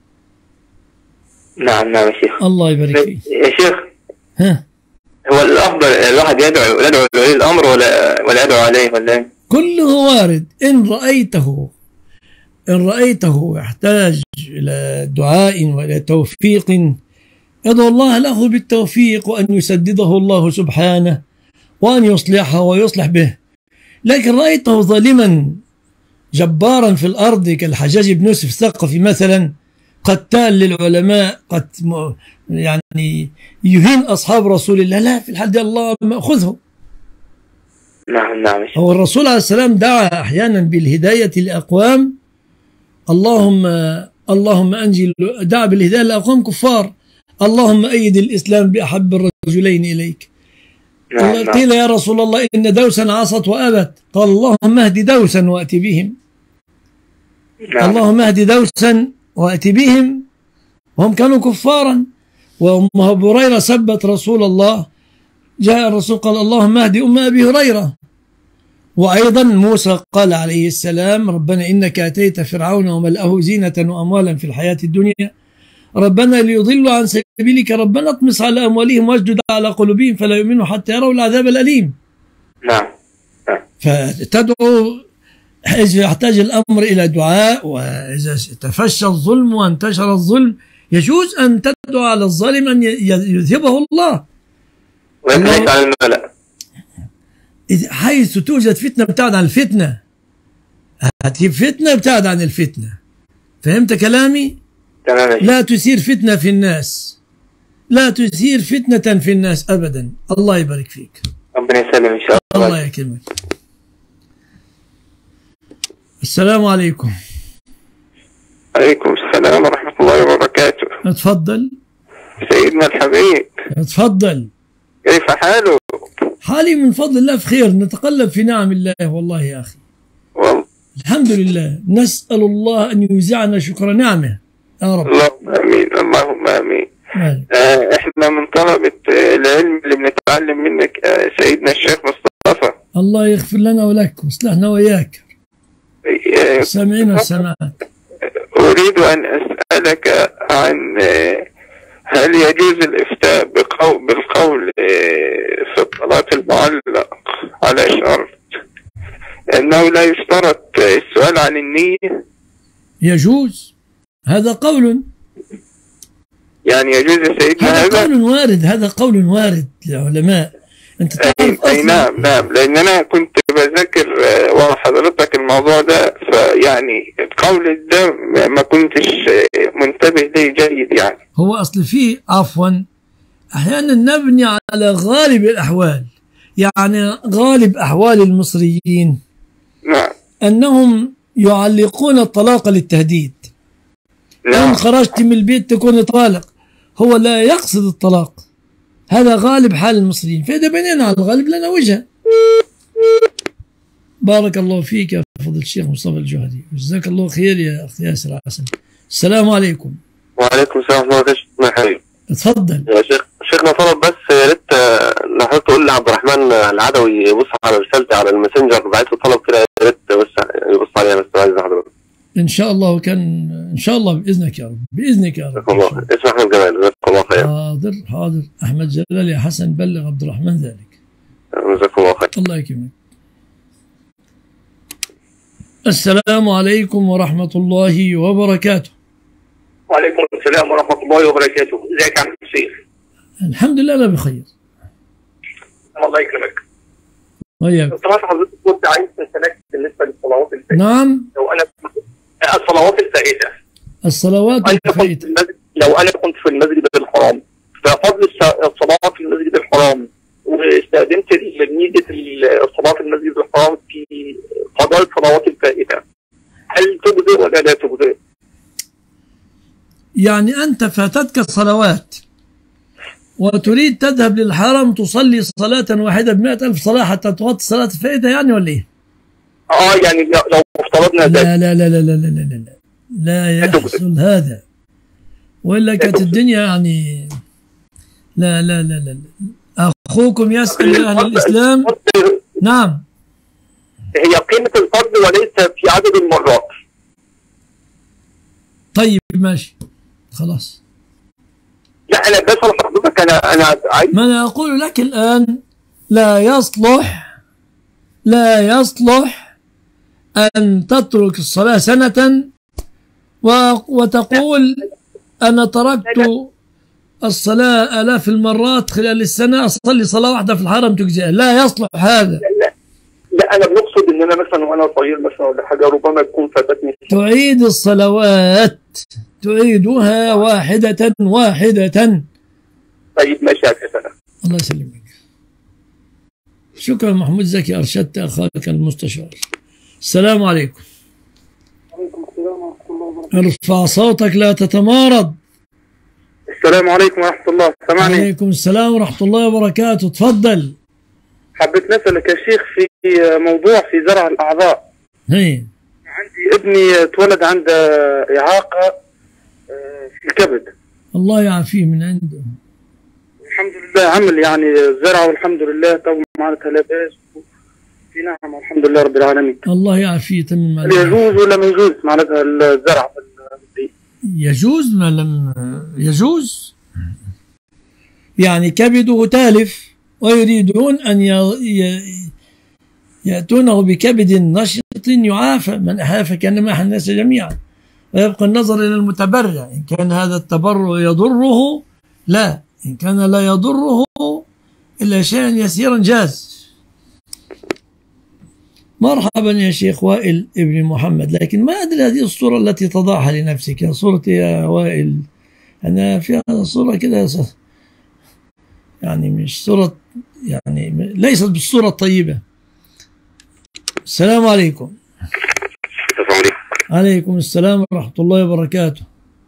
نعم نعم يا شيخ. الله يبارك فيك يا شيخ. ها هو الأفضل الواحد يدعو يدعو لولي الأمر ولا ولا يدعو عليه ولا إيه؟ كله وارد. إن رأيته إن رأيته يحتاج إلى دعاء وإلى توفيق ادعو الله له بالتوفيق وأن يسدده الله سبحانه وأن يصلحه ويصلح به. لكن رأيته ظالما جبارا في الأرض كالحجاج بن يوسف الثقفي مثلا، قتال للعلماء، قد يعني يهين أصحاب رسول الله، لا، في الحال دي الله مأخذه. نعم نعم. هو الرسول عليه السلام دعا أحيانا بالهداية لأقوام، اللهم اللهم أنجل، دعا بالهداية لأقوام كفار، اللهم أيد الإسلام بأحب الرجلين إليك. نعم قيل نعم. يا رسول الله إن دوسا عصت وأبت، قال اللهم اهد دوسا وأتي بهم. نعم. اللهم اهد دوسا وأتي بهم وهم كانوا كفارا. وأم هريرة سبت رسول الله، جاء الرسول قال اللهم اهد أم أبي هريرة. وأيضا موسى قال عليه السلام ربنا إنك أتيت فرعون وملأه زينة وأموالا في الحياة الدنيا ربنا ليضلوا عن سبيلك ربنا اطمس على أموالهم واسجد على قلوبهم فلا يؤمنوا حتى يروا العذاب الأليم. نعم. فتدعو إذا يحتاج الأمر إلى دعاء، وإذا تفشى الظلم وانتشر الظلم يجوز أن تدعو على الظالم أن يذهبه الله. وليس على الملأ. حيث توجد فتنة ابتعد عن الفتنة. هتجيب فتنة ابتعد عن الفتنة. فهمت كلامي؟ تمام. لا تثير فتنة في الناس، لا تثير فتنة في الناس أبدا. الله يبارك فيك. ربنا يسلم إن شاء الله. الله يكرمك. السلام عليكم. عليكم السلام ورحمة الله وبركاته. اتفضل سيدنا الحبيب. اتفضل. كيف حاله؟ حالي من فضل الله في خير، نتقلب في نعم الله والله يا أخي. والله. الحمد لله، نسأل الله أن يوزعنا شكر نعمه يا رب. اللهم آمين اللهم آمين. آه احنا من طلبة العلم اللي بنتعلم منك آه سيدنا الشيخ مصطفى. الله يغفر لنا ولك ويصلحنا وإياك. سامعين والسماعات. أريد أن أسألك عن آه هل يجوز الإفتاء بقول بالقول آه في الطلاق المعلق على شرط أنه لا يشترط السؤال عن النية؟ يجوز، هذا قول يعني يجوز يا سيدنا هذا هذا قول وارد، هذا قول وارد للعلماء. انت تعرف أي نعم نعم، لأن أنا كنت بذاكر ورا حضرتك الموضوع ده، فيعني القول ده ما كنتش منتبه ليه جيد. يعني هو أصل فيه عفوا أحيانا نبني على غالب الأحوال، يعني غالب أحوال المصريين نعم أنهم يعلقون الطلاق للتهديد. نعم. إن خرجت من البيت تكون طالق، هو لا يقصد الطلاق. هذا غالب حال المصريين، فإذا بنينا على الغالب لنا وجهة. بارك الله فيك يا فضل الشيخ مصطفى الجوهري، جزاك الله خير يا أخي ياسر حسن. السلام عليكم. وعليكم السلام ورحمة الله وبركاته. اتفضل يا شيخ. شيخنا طلب بس يا ريت لو حضرتك تقول لعبد الرحمن العدوي يبص على رسالتي على الماسنجر، بعت له طلب كده، يا ريت بس يبص عليها بس عايز حضرتك. إن شاء الله، وكان إن شاء الله بإذنك يا رب، بإذنك يا رب. الله اسمع أحمد جلال، جزاك الله خير. حاضر حاضر أحمد جلال يا حسن، بلغ عبد الرحمن ذلك. جزاك الله خير. الله يكرمك. السلام عليكم ورحمة الله وبركاته. وعليكم السلام ورحمة الله وبركاته. ازيك يا عم الشيخ؟ الحمد لله أنا بخير. الله يكرمك. وياك. طبعا حضرتك كنت عايز تسألك بالنسبة للصلوات الفائتة. نعم. لو أنا الصلوات الفائتة. الصلوات الفائتة. لو أنا كنت في المسجد الحرام، ففضل الصلاة في المسجد الحرام واستخدمت ميزة الصلاة في المسجد الحرام في قضاء الصلوات الفائتة، هل تجزئ ولا لا تجزئ؟ يعني أنت فاتتك صلوات وتريد تذهب للحرم تصلي صلاة واحدة بمئة ألف صلاة حتى تغطي الصلاة الفائتة يعني ولا إيه؟ آه يعني لو افترضنا ذلك. لا لا لا لا لا لا لا لا لا يحصل هذا، وإلا كانت الدنيا يعني لا لا لا لا أخوكم يسأل أهل الإسلام. نعم. هي قيمة الفرض وليس في عدد المرات. طيب ماشي خلاص. لا أنا بسأل حضرتك، أنا أنا عايز. ما أنا أقول لك الآن لا يصلح لا يصلح أن تترك الصلاة سنة وتقول أنا تركت الصلاة آلاف المرات خلال السنة أصلي صلاة واحدة في الحرم تجزئ. لا يصلح هذا. لا, لا أنا بنقصد إن أنا مثلا وأنا صغير مثلا ولا حاجة ربما تكون فاتتني. تعيد الصلوات، تعيدها واحدة واحدة. طيب ماشي يا كابتن. الله يسلمك. شكرا محمود زكي، أرشدت أخاك المستشار. السلام عليكم. وعليكم السلام ورحمة الله وبركاته. ارفع صوتك لا تتمارض. السلام عليكم ورحمة الله. سامعني؟ وعليكم السلام ورحمة الله وبركاته. تفضل. حبيت نسألك يا شيخ في موضوع في زرع الأعضاء. هي. عندي ابني اتولد عنده إعاقة في الكبد. الله يعافيه من عنده. الحمد لله عمل يعني زرع والحمد لله تو معناتها لا بأس في نعم والحمد لله رب العالمين. الله يعافيه تمام. هل يجوز ولا ما يجوز معناتها الزرع في يجوز ما لم يجوز؟ يعني كبده تالف ويريدون أن يأتونه بكبد نشط يعافى، من أحاف كأنما أحى الناس جميعا، ويبقى النظر إلى المتبرع إن كان هذا التبرع يضره لا، إن كان لا يضره إلا شيئا يسيرا جاز. مرحبا يا شيخ وائل ابن محمد، لكن ما أدري هذه الصورة التي تضعها لنفسك يا صورة يا وائل، أنا فيها صورة كده يعني مش صورة، يعني ليست بالصورة الطيبة. السلام عليكم. السلام عليكم. عليكم السلام ورحمة الله وبركاته.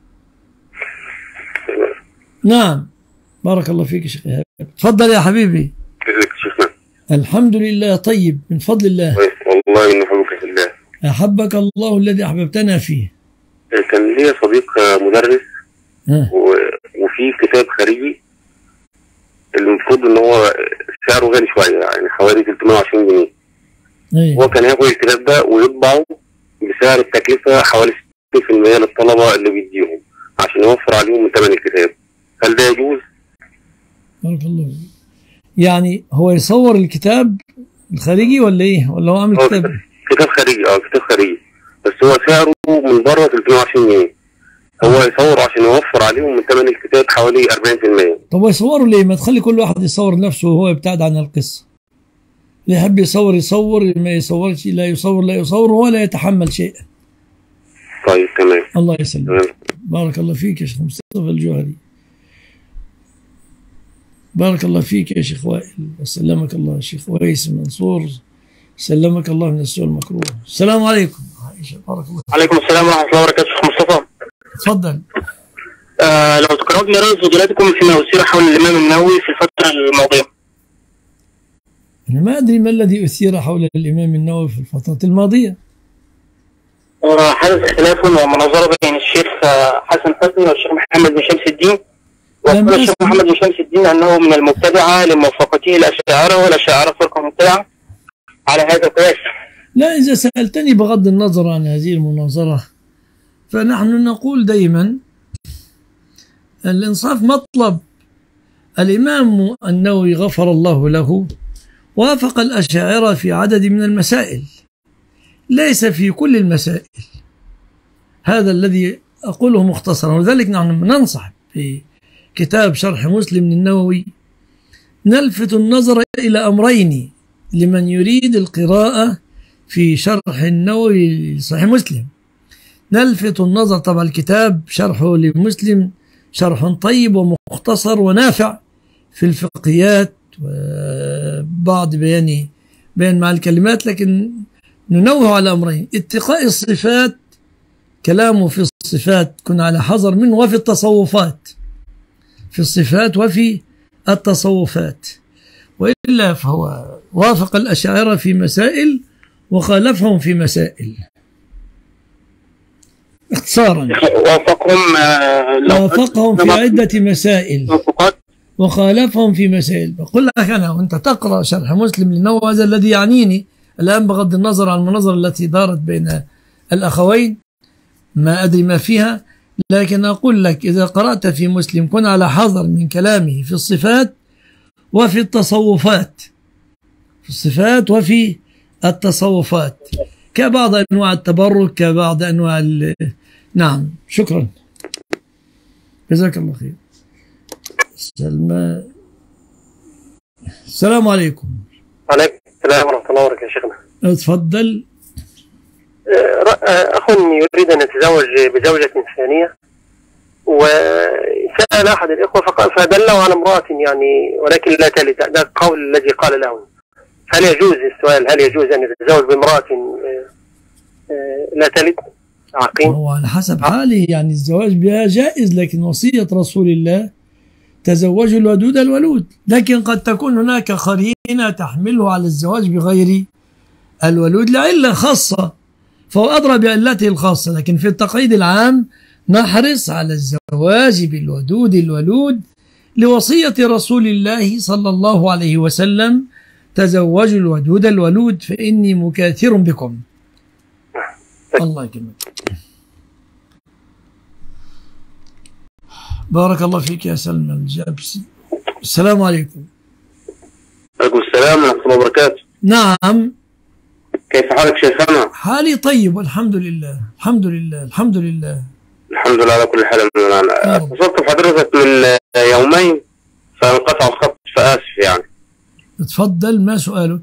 نعم بارك الله فيك يا شيخ إيهاب. تفضل يا حبيبي. كيفك شيخنا؟ الحمد لله طيب من فضل الله. والله إني أحبك في الله. أحبك الله الذي أحببتنا فيه. كان لي صديق مدرس و... وفي كتاب خارجي المفروض إن هو سعره غالي شوية، يعني حوالي ثلاثمائة وعشرين جنيه. أيه. هو كان ياخد الكتاب ده ويطبعه بسعر التكلفة حوالي ستين بالمئة للطلبة اللي بيديهم عشان يوفر عليهم من ثمن الكتاب. هل ده يجوز؟ بارك الله فيك. يعني هو يصور الكتاب الخارجي ولا ايه؟ ولا هو عامل كتاب؟ كتاب خارجي اه كتاب خارجي، بس هو سعره من بره ثلاثمائة وعشرين جنيه. هو يصور عشان يوفر عليهم من ثمن الكتاب حوالي أربعين بالمئة. طب هو يصوروا ليه؟ ما تخلي كل واحد يصور نفسه وهو يبتعد عن القصة. اللي يحب يصور يصور، ما يصورش لا يصور لا يصور ولا يتحمل شيئا. طيب تمام. الله يسلمك. بارك الله فيك يا شيخ مصطفى الجوهري. بارك الله فيك يا شيخ وائل، سلمك الله يا شيخ ويس منصور، سلمك الله من السوء المكروه. السلام عليكم. عائشة بارك الله فيك. عليكم السلام ورحمة الله وبركاته. شيخ مصطفى تفضل. آه لو تقرأوا نرى فضيلتكم فيما أثير حول الإمام النووي في الفترة الماضية. أنا ما أدري ما الذي أثير حول الإمام النووي في الفترة الماضية. حدث خلاف ومناظرة بين الشيخ حسن حسني والشيخ محمد بن شمس الدين، وقال الشيخ محمد بن شمس الدين أنه من المبتدعة لموافقته الأشاعرة والأشاعرة فرقة مبتدعة على هذا القياس. لا، إذا سألتني بغض النظر عن هذه المناظرة فنحن نقول دائما الإنصاف مطلب. الإمام النووي غفر الله له وافق الأشاعرة في عدد من المسائل، ليس في كل المسائل. هذا الذي أقوله مختصرا، ولذلك نحن ننصح في كتاب شرح مسلم للنووي نلفت النظر إلى أمرين لمن يريد القراءة في شرح النووي لصحيح مسلم. نلفت النظر، طبعا الكتاب شرحه لمسلم شرح طيب ومختصر ونافع في الفقهيات وبعض بيان بيان مع الكلمات، لكن ننوه على أمرين: اتقاء الصفات، كلامه في الصفات كن على حذر منه، وفي التصوفات، في الصفات وفي التصوفات، وإلا فهو وافق الأشاعرة في مسائل وخالفهم في مسائل. اختصارا وافقهم وافقهم في عدة مسائل وخالفهم في مسائل. بقول لك أنا وأنت تقرأ شرح مسلم للنووي، هذا الذي يعنيني الآن بغض النظر عن المناظرة التي دارت بين الأخوين، ما أدري ما فيها، لكن أقول لك إذا قرأت في مسلم كن على حذر من كلامه في الصفات وفي التصوفات، في الصفات وفي التصوفات، كبعض أنواع التبرك، كبعض أنواع ال... نعم. شكرا، جزاك الله خير. سلمى، السلام عليكم. وعليكم السلام ورحمة الله وبركاته. شيخنا تفضل. أخ يريد أن يتزوج بزوجة ثانية، وسأل أحد الإخوة فقال فدله على امرأة يعني ولكن لا تلد، هذا القول الذي قال له. هل يجوز السؤال هل يجوز أن يتزوج بامرأة لا تلد عقيم؟ هو على حسب حاله، يعني الزواج بها جائز، لكن وصية رسول الله تزوجوا الودود الولود، لكن قد تكون هناك قرينة تحمله على الزواج بغير الولود لعلة خاصة، فهو أدرى بعلته الخاصة، لكن في التقييد العام نحرص على الزواج بالودود الولود لوصية رسول الله صلى الله عليه وسلم: تزوجوا الودود الولود فإني مكاثر بكم. الله يكرمك. بارك الله فيك يا سلمى الجابسي. السلام عليكم. عليكم السلام ورحمة الله وبركاته. نعم. كيف حالك شيخنا؟ حالي طيب والحمد لله، الحمد لله الحمد لله الحمد لله على كل حال. أنا اتصلت بحضرتك من يومين فانقطع الخط، فآسف يعني. اتفضل، ما سؤالك؟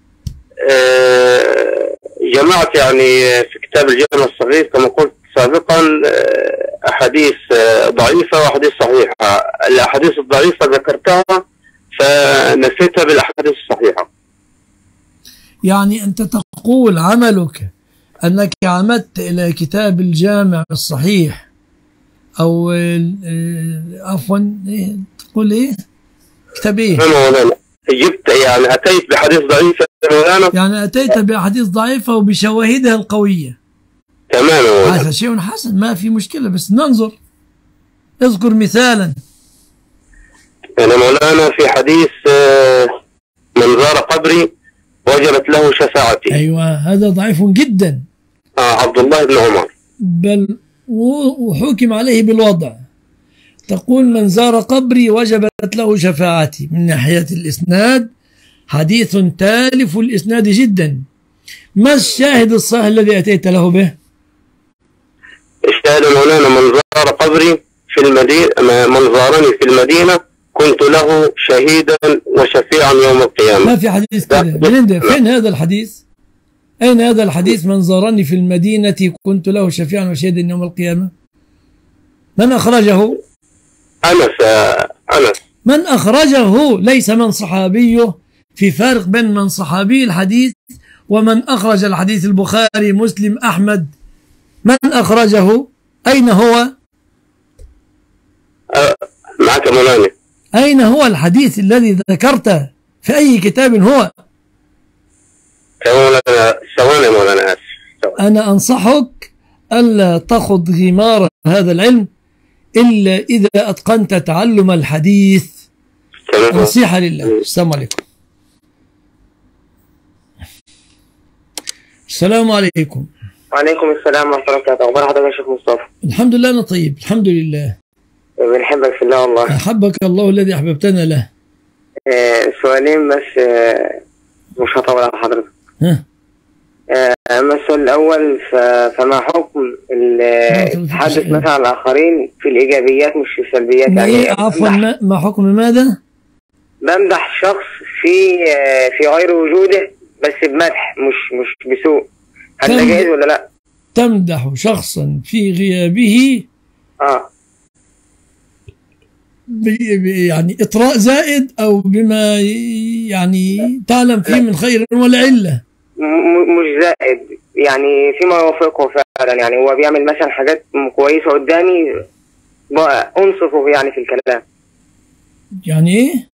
أه جمعت يعني في كتاب الجامع الصغير كما قلت سابقا أحاديث ضعيفة وأحاديث صحيحة. الأحاديث الضعيفة ذكرتها فنسيتها بالأحاديث الصحيحة. يعني أنت تقول عملك أنك عمدت إلى كتاب الجامع الصحيح، أو عفوا إيه تقول إيه؟ كتاب إيه؟ لا لا لا جبت يعني أتيت بحديث ضعيفة يعني أتيت بأحاديث ضعيفة وبشواهدها القوية. تمام. هذا شيء حسن، ما في مشكلة، بس ننظر. اذكر مثالا. أنا مولانا في حديث من زار قبري وجبت له شفاعتي. أيوة، هذا ضعيف جدا. آه عبد الله بن عمر. بل وحكم عليه بالوضع. تقول من زار قبري وجبت له شفاعتي. من ناحية الإسناد حديث تالف الإسناد جدا. ما الشاهد الصحيح الذي أتيت له به؟ الشاهد مولانا من زار قبري في المدينة، من زارني في المدينة كنت له شهيدا وشفيعا يوم القيامة. ما في حديث كذا. فين هذا الحديث؟ أين هذا الحديث؟ من زارني في المدينة كنت له شفيعا وشهيدا يوم القيامة. من أخرجه؟ أنس. أنس. من أخرجه ليس من صحابيه، في فارق بين من صحابي الحديث ومن أخرج الحديث. البخاري، مسلم، أحمد، من أخرجه؟ أين هو؟ أه معك مولانا. أين هو الحديث الذي ذكرته؟ في أي كتاب هو؟ مولانا ثواني مولانا آسف. أنا أنصحك ألا تخض غمار هذا العلم إلا إذا أتقنت تعلم الحديث. نصيحة لله. السلام عليكم. السلام عليكم. وعليكم السلام ورحمة الله وبركاته. أخبار حضرتك يا شيخ مصطفى؟ الحمد لله أنا طيب، الحمد لله. بنحبك في الله والله. أحبك الله الذي أحببتنا له. آه سؤالين بس، آه مش هطول على حضرتك. ها. آه أما السؤال الأول فما حكم التحدث مثلا عن الآخرين في الإيجابيات مش في السلبيات. يعني عفوا ما, ما حكم ماذا؟ بمدح شخص في في غير وجوده بس بمدح مش مش بسوء، هل ده جائز ولا لا؟ تمدح شخصا في غيابه اه يعني إطراء زائد أو بما يعني تعلم فيه من خير ولا علة؟ مش زائد، يعني فيما يوافقه فعلا. يعني هو بيعمل مثلا حاجات كويسة قدامي أنصفه يعني في الكلام. يعني إيه؟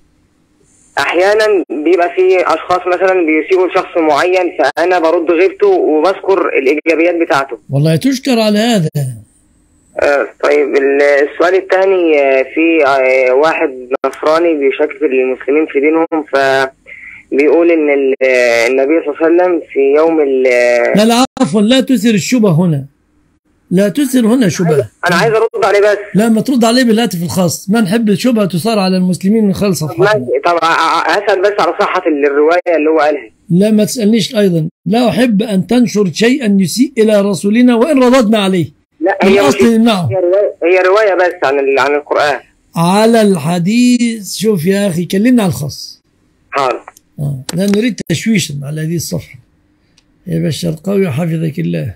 أحيانا بيبقى في أشخاص مثلا بيسيئوا لشخص معين فأنا برد غيبته وبذكر الإيجابيات بتاعته. والله تشكر على هذا. آه طيب السؤال الثاني، في آه واحد نصراني بيشكك المسلمين في دينهم، فبيقول ان النبي صلى الله عليه وسلم في يوم ال لا لا عفوا لا تثير الشبهه هنا، لا تثير هنا شبهه. انا عايز ارد عليه بس. لا ما ترد عليه بالهاتف الخاص، ما نحب الشبهه تثار على المسلمين من خلال صفحتنا. طب هسال بس على صحه الروايه اللي هو قالها. لا ما تسالنيش ايضا، لا احب ان تنشر شيئا يسيء الى رسولنا وان رددنا عليه. لا هي هي روايه هي روايه بس عن عن القران. على الحديث. شوف يا اخي كلمنا على الخاص. حاضر. اه لا نريد تشويشا على هذه الصفحه. يا بشر قوي وحفظك الله.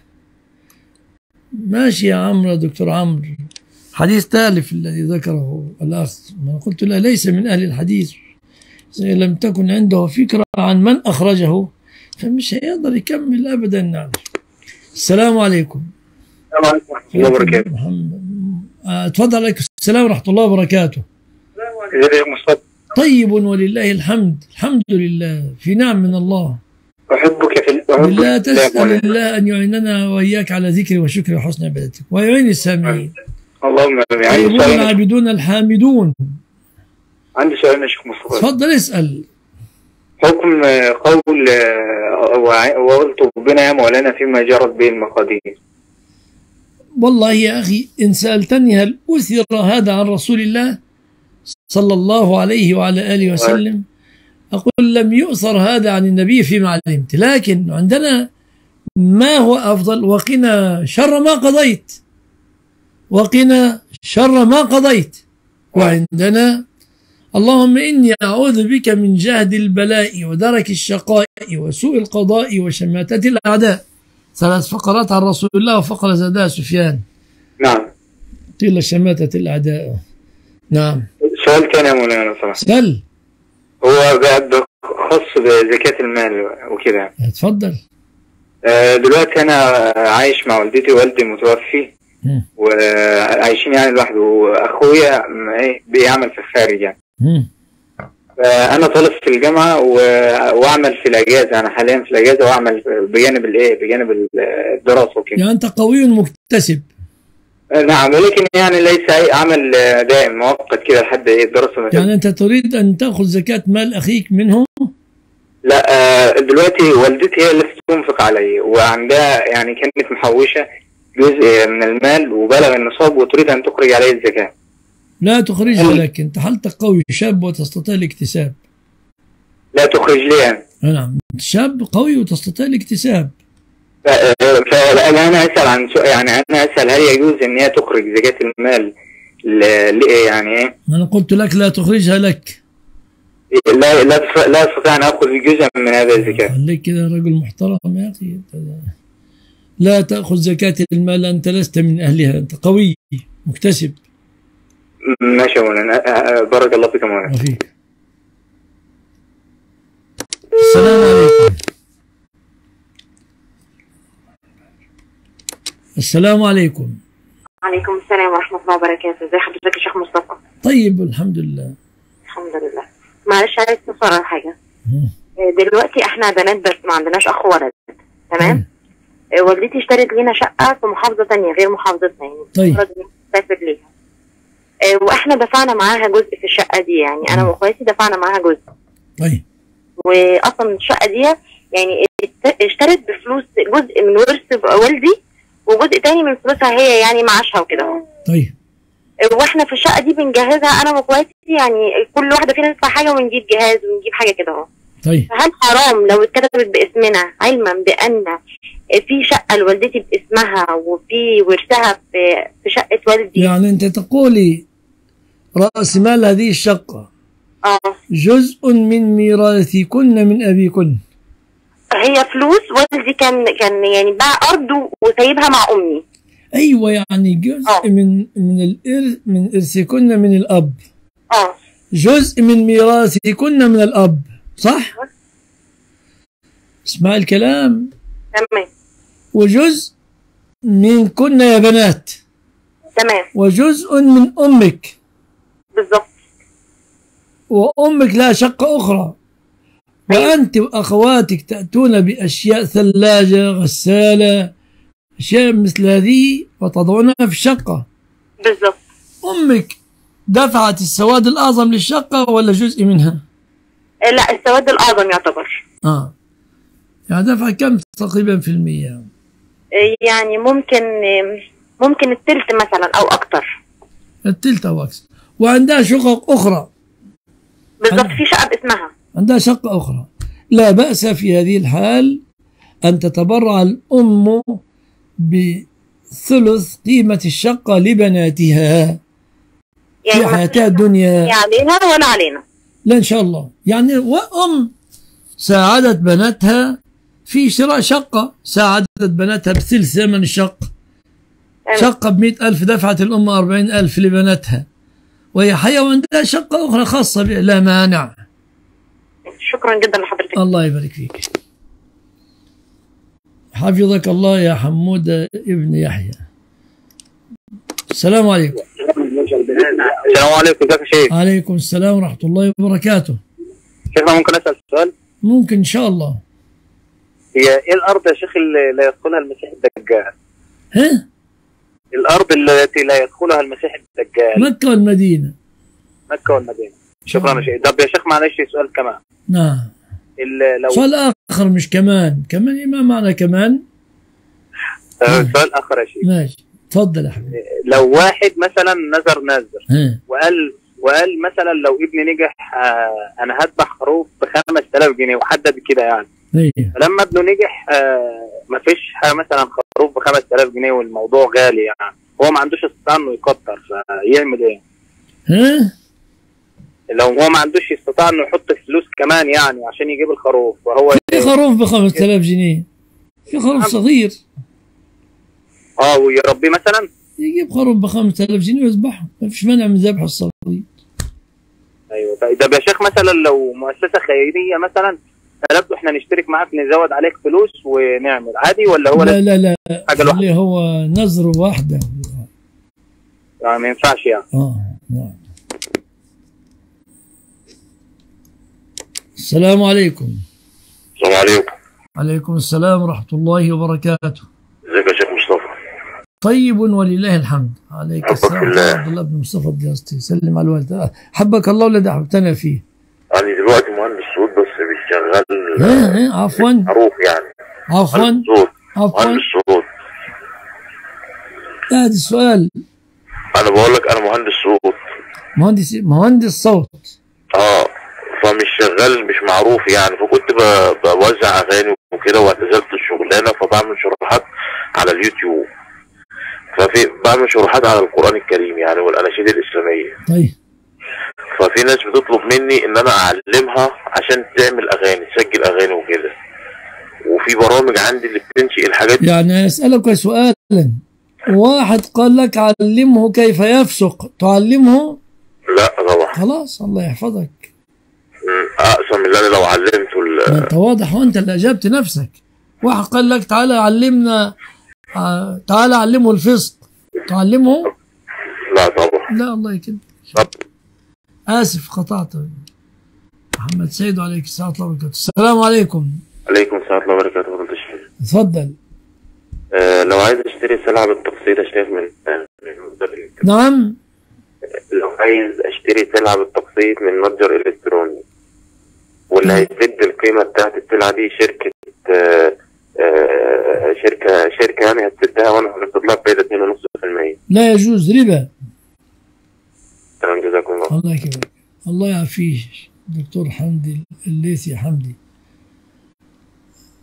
ماشي يا عمرو يا دكتور عمرو. حديث تالف الذي ذكره الاخ، ما قلت له ليس من اهل الحديث، إذا لم تكن عنده فكره عن من اخرجه فمش هيقدر يكمل ابدا. نعم. السلام عليكم. السلام عليكم ورحمة الله وبركاته. اتفضل. عليكم السلام ورحمة الله وبركاته. ازيك يا مصطفى؟ طيب ولله الحمد، الحمد لله في نعم من الله. أحبك في الله. بالله تسأل الله أن يعيننا وإياك على ذكري وشكري وحسن عبادتك ويعين السامعين. اللهم آمين. طيبون العابدون الحامدون. عندي سؤال يا شيخ مصطفى. اتفضل اسأل. حكم قول وقلت ربنا يا مولانا فيما جرت به المقادير. والله يا أخي إن سألتني هل أثر هذا عن رسول الله صلى الله عليه وعلى آله وسلم أقول لم يؤثر هذا عن النبي فيما علمت، لكن عندنا ما هو أفضل وقنا شر ما قضيت، وقنا شر ما قضيت. وعندنا اللهم إني أعوذ بك من جهد البلاء ودرك الشقاء وسوء القضاء وشماتة الأعداء. ثلاث فقرات عن رسول الله وفقرة زادها سفيان. نعم. قيل شماتة الأعداء. نعم. سؤال ثاني يا مولانا صراحة. سل. هو خاص بزكاة المال وكده. اتفضل. دلوقتي أنا عايش مع والدتي، والدي متوفي م. وعايشين يعني لوحده، وأخويا بيعمل في الخارج يعني. م. انا طالب في الجامعه واعمل في الاجازه، انا حاليا في الاجازه واعمل بجانب الايه بجانب الدراسه وكده. يعني انت قوي مكتسب. نعم، ولكن يعني ليس اي عمل دائم، مؤقت كده لحد ايه الدراسه. يعني انت تريد ان تاخذ زكاه مال اخيك منه؟ لا دلوقتي والدتي هي اللي تنفق علي، وعندها يعني كانت محوشه جزء من المال وبلغ النصاب وتريد ان تخرج عليه الزكاه. لا تخرجها لك، انت حالتك قوي شاب وتستطيع الاكتساب. لا تخرج لي يعني. نعم شاب قوي وتستطيع الاكتساب. فانا انا اسال عن يعني انا اسال هل يجوز ان هي تخرج زكاه المال لايه يعني ايه؟ انا قلت لك لا تخرجها لك. لا لا لا استطيع ان اخذ جزء من هذا الزكاه. خليك كده رجل محترم يا اخي. لا تاخذ زكاه المال، انت لست من اهلها، انت قوي مكتسب. ماشي يا مولانا، بارك الله فيك يا مولانا. وفيك. السلام عليكم. السلام عليكم. وعليكم السلام ورحمة الله وبركاته. ازي حضرتك يا شيخ مصطفى؟ طيب الحمد لله. الحمد لله. معلش عايز استفسر على حاجة. دلوقتي احنا بنات بس ما عندناش اخ ولد، تمام؟ والدتي اشترت لينا شقة في محافظة تانية غير محافظتنا يعني. طيب. نسافر ليها. واحنا دفعنا معاها جزء في الشقة دي، يعني انا واخواتي دفعنا معاها جزء. طيب. واصلا الشقة دي يعني اشترت بفلوس جزء من ورث والدي وجزء تاني من فلوسها هي يعني معاشها وكده. طيب. واحنا في الشقة دي بنجهزها انا واخواتي، يعني كل واحدة فينا تدفع حاجة ونجيب جهاز ونجيب حاجة كده اهو. طيب. فهل حرام لو اتكتبت باسمنا علما بان في شقه لوالدتي باسمها وفي ورثها في في شقه والدي. يعني انت تقولي راس مال هذه الشقه اه جزء من ميراثكن من ابيكن. هي فلوس والدي كان كان يعني باع ارضه وسايبها مع امي. ايوه يعني جزء أوه. من من الإر من ارثكن من الاب. اه جزء من ميراثكن من الاب، صح؟ اسمع الكلام. تمام. وجزء منكن يا بنات. تمام. وجزء من امك. بالظبط. وامك لها شقه اخرى. وأنت وأخواتك تأتون بأشياء ثلاجة غسالة أشياء مثل هذه وتضعونها في الشقة. بالضبط. أمك دفعت السواد الأعظم للشقة ولا جزء منها؟ لا السواد الأعظم يعتبر. آه يعني دفع كم تقريبا في المية؟ يعني ممكن ممكن التلت مثلا أو أكتر. التلت أو أكثر. وعندها شقق أخرى. بالضبط في شقة باسمها. عندها شقة أخرى. لا بأس في هذه الحال أن تتبرع الأم بثلث قيمة الشقة لبناتها يعني في حياتها الدنيا. عليها ولا علينا؟ لا إن شاء الله. يعني وأم ساعدت بناتها في شراء شقة، ساعدت بناتها بثلث ثمن الشقة. شقة بمئة ألف دفعت الأم أربعين ألف لبناتها وهي حية وعندها شقة أخرى خاصة بها لا مانع. شكرا جدا لحضرتك. الله يبارك فيك. حفظك الله يا حمود ابن يحيى. السلام عليكم. السلام عليكم. كيف شيخ؟ عليكم السلام ورحمة الله وبركاته. شيخنا ممكن أسأل سؤال؟ ممكن إن شاء الله. هي إيه الأرض يا شيخ اللي لا يدخلها المسيح الدجال؟ ها؟ الأرض التي لا يدخلها المسيح الدجال. مكة والمدينة. مكة والمدينة. شكرا يا شيخ. طب يا شيخ معلش سؤال كمان. نعم. لو سؤال آخر مش كمان، كمان إيه ما معنى كمان؟ آه سؤال آخر يا شيخ. ماشي تفضل يا حبيبي. لو واحد مثلا نذر نذر وقال وقال مثلا لو ابني نجح آه أنا هذبح خروف ب خمسة آلاف جنيه وحدد كده يعني. ايوه. فلما ابنه نجح آه مفيش مثلا خروف ب خمسة آلاف جنيه والموضوع غالي يعني هو ما عندوش استطاعة إنه يكتر فيعمل إيه؟ ها؟ لو هو ما عندوش استطاعة انه يحط فلوس كمان يعني عشان يجيب الخروف وهو في خروف ب خمسة آلاف جنيه في خروف صغير اه ويربيه مثلا يجيب خروف ب خمسة آلاف جنيه ويذبحه ما فيش مانع من ذبح الصغير. ايوه طيب يا شيخ مثلا لو مؤسسة خيرية مثلا طلبت احنا نشترك معاك نزود عليك فلوس ونعمل عادي ولا هو لا لا لا حاجة اللي هو نذر واحدة يعني ما ينفعش يعني. اه نعم. السلام عليكم. السلام عليكم. عليكم السلام ورحمة الله وبركاته. ازيك يا شيخ مصطفى؟ طيب ولله الحمد. عليك السلام عبد الله بن مصطفى الدياستي. سلم على الوالد. حبك الله ولد احببتنا فيه. أنا دلوقتي مهندس صوت بس مش شغال. ايه ايه عفوا. معروف يعني. عفوا. مهندس صوت. عفوا. مهندس صوت. هذا السؤال. أنا بقول لك أنا مهندس صوت. مهندس مهندس صوت. اه فمش شغال مش معروف يعني فكنت بوزع اغاني وكده واعتزلت الشغلانه فبعمل شروحات على اليوتيوب ففي بعمل شروحات على القران الكريم يعني والاناشيد الاسلاميه. طيب. ففي ناس بتطلب مني ان انا اعلمها عشان تعمل اغاني تسجل اغاني وكده وفي برامج عندي اللي بتنشئ الحاجات دي. يعني اسالك سؤالا واحد قال لك علمه كيف يفسق تعلمه؟ لا طبعا. خلاص الله يحفظك. اقسم بالله انا لو علمته ال... انت واضح وانت اللي اجبت نفسك. واحد قال لك تعالى علمنا آه تعالى علمه الفسق تعلمه؟ لا طبعا. لا الله يكرمك. اسف قطعت. محمد سيد وعليك السلام ورحمه الله وبركاته. السلام عليكم. عليكم السلام ورحمه الله وبركاته. فضيلة الشيخ. اتفضل. آه لو عايز اشتري سلعه بالتقسيط اشتري من من نعم. لو عايز اشتري سلعه بالتقسيط من متجر الكتروني واللي هيسد القيمه بتاعت السلعه دي شركه آآ آآ شركه شركه يعني هتسدها وانا هرصد لها فايده اتنين ونص في المية. لا يجوز ربا. تمام جزاكم الله. الله يكرمك. الله يعافيه دكتور حمدي الليثي حمدي.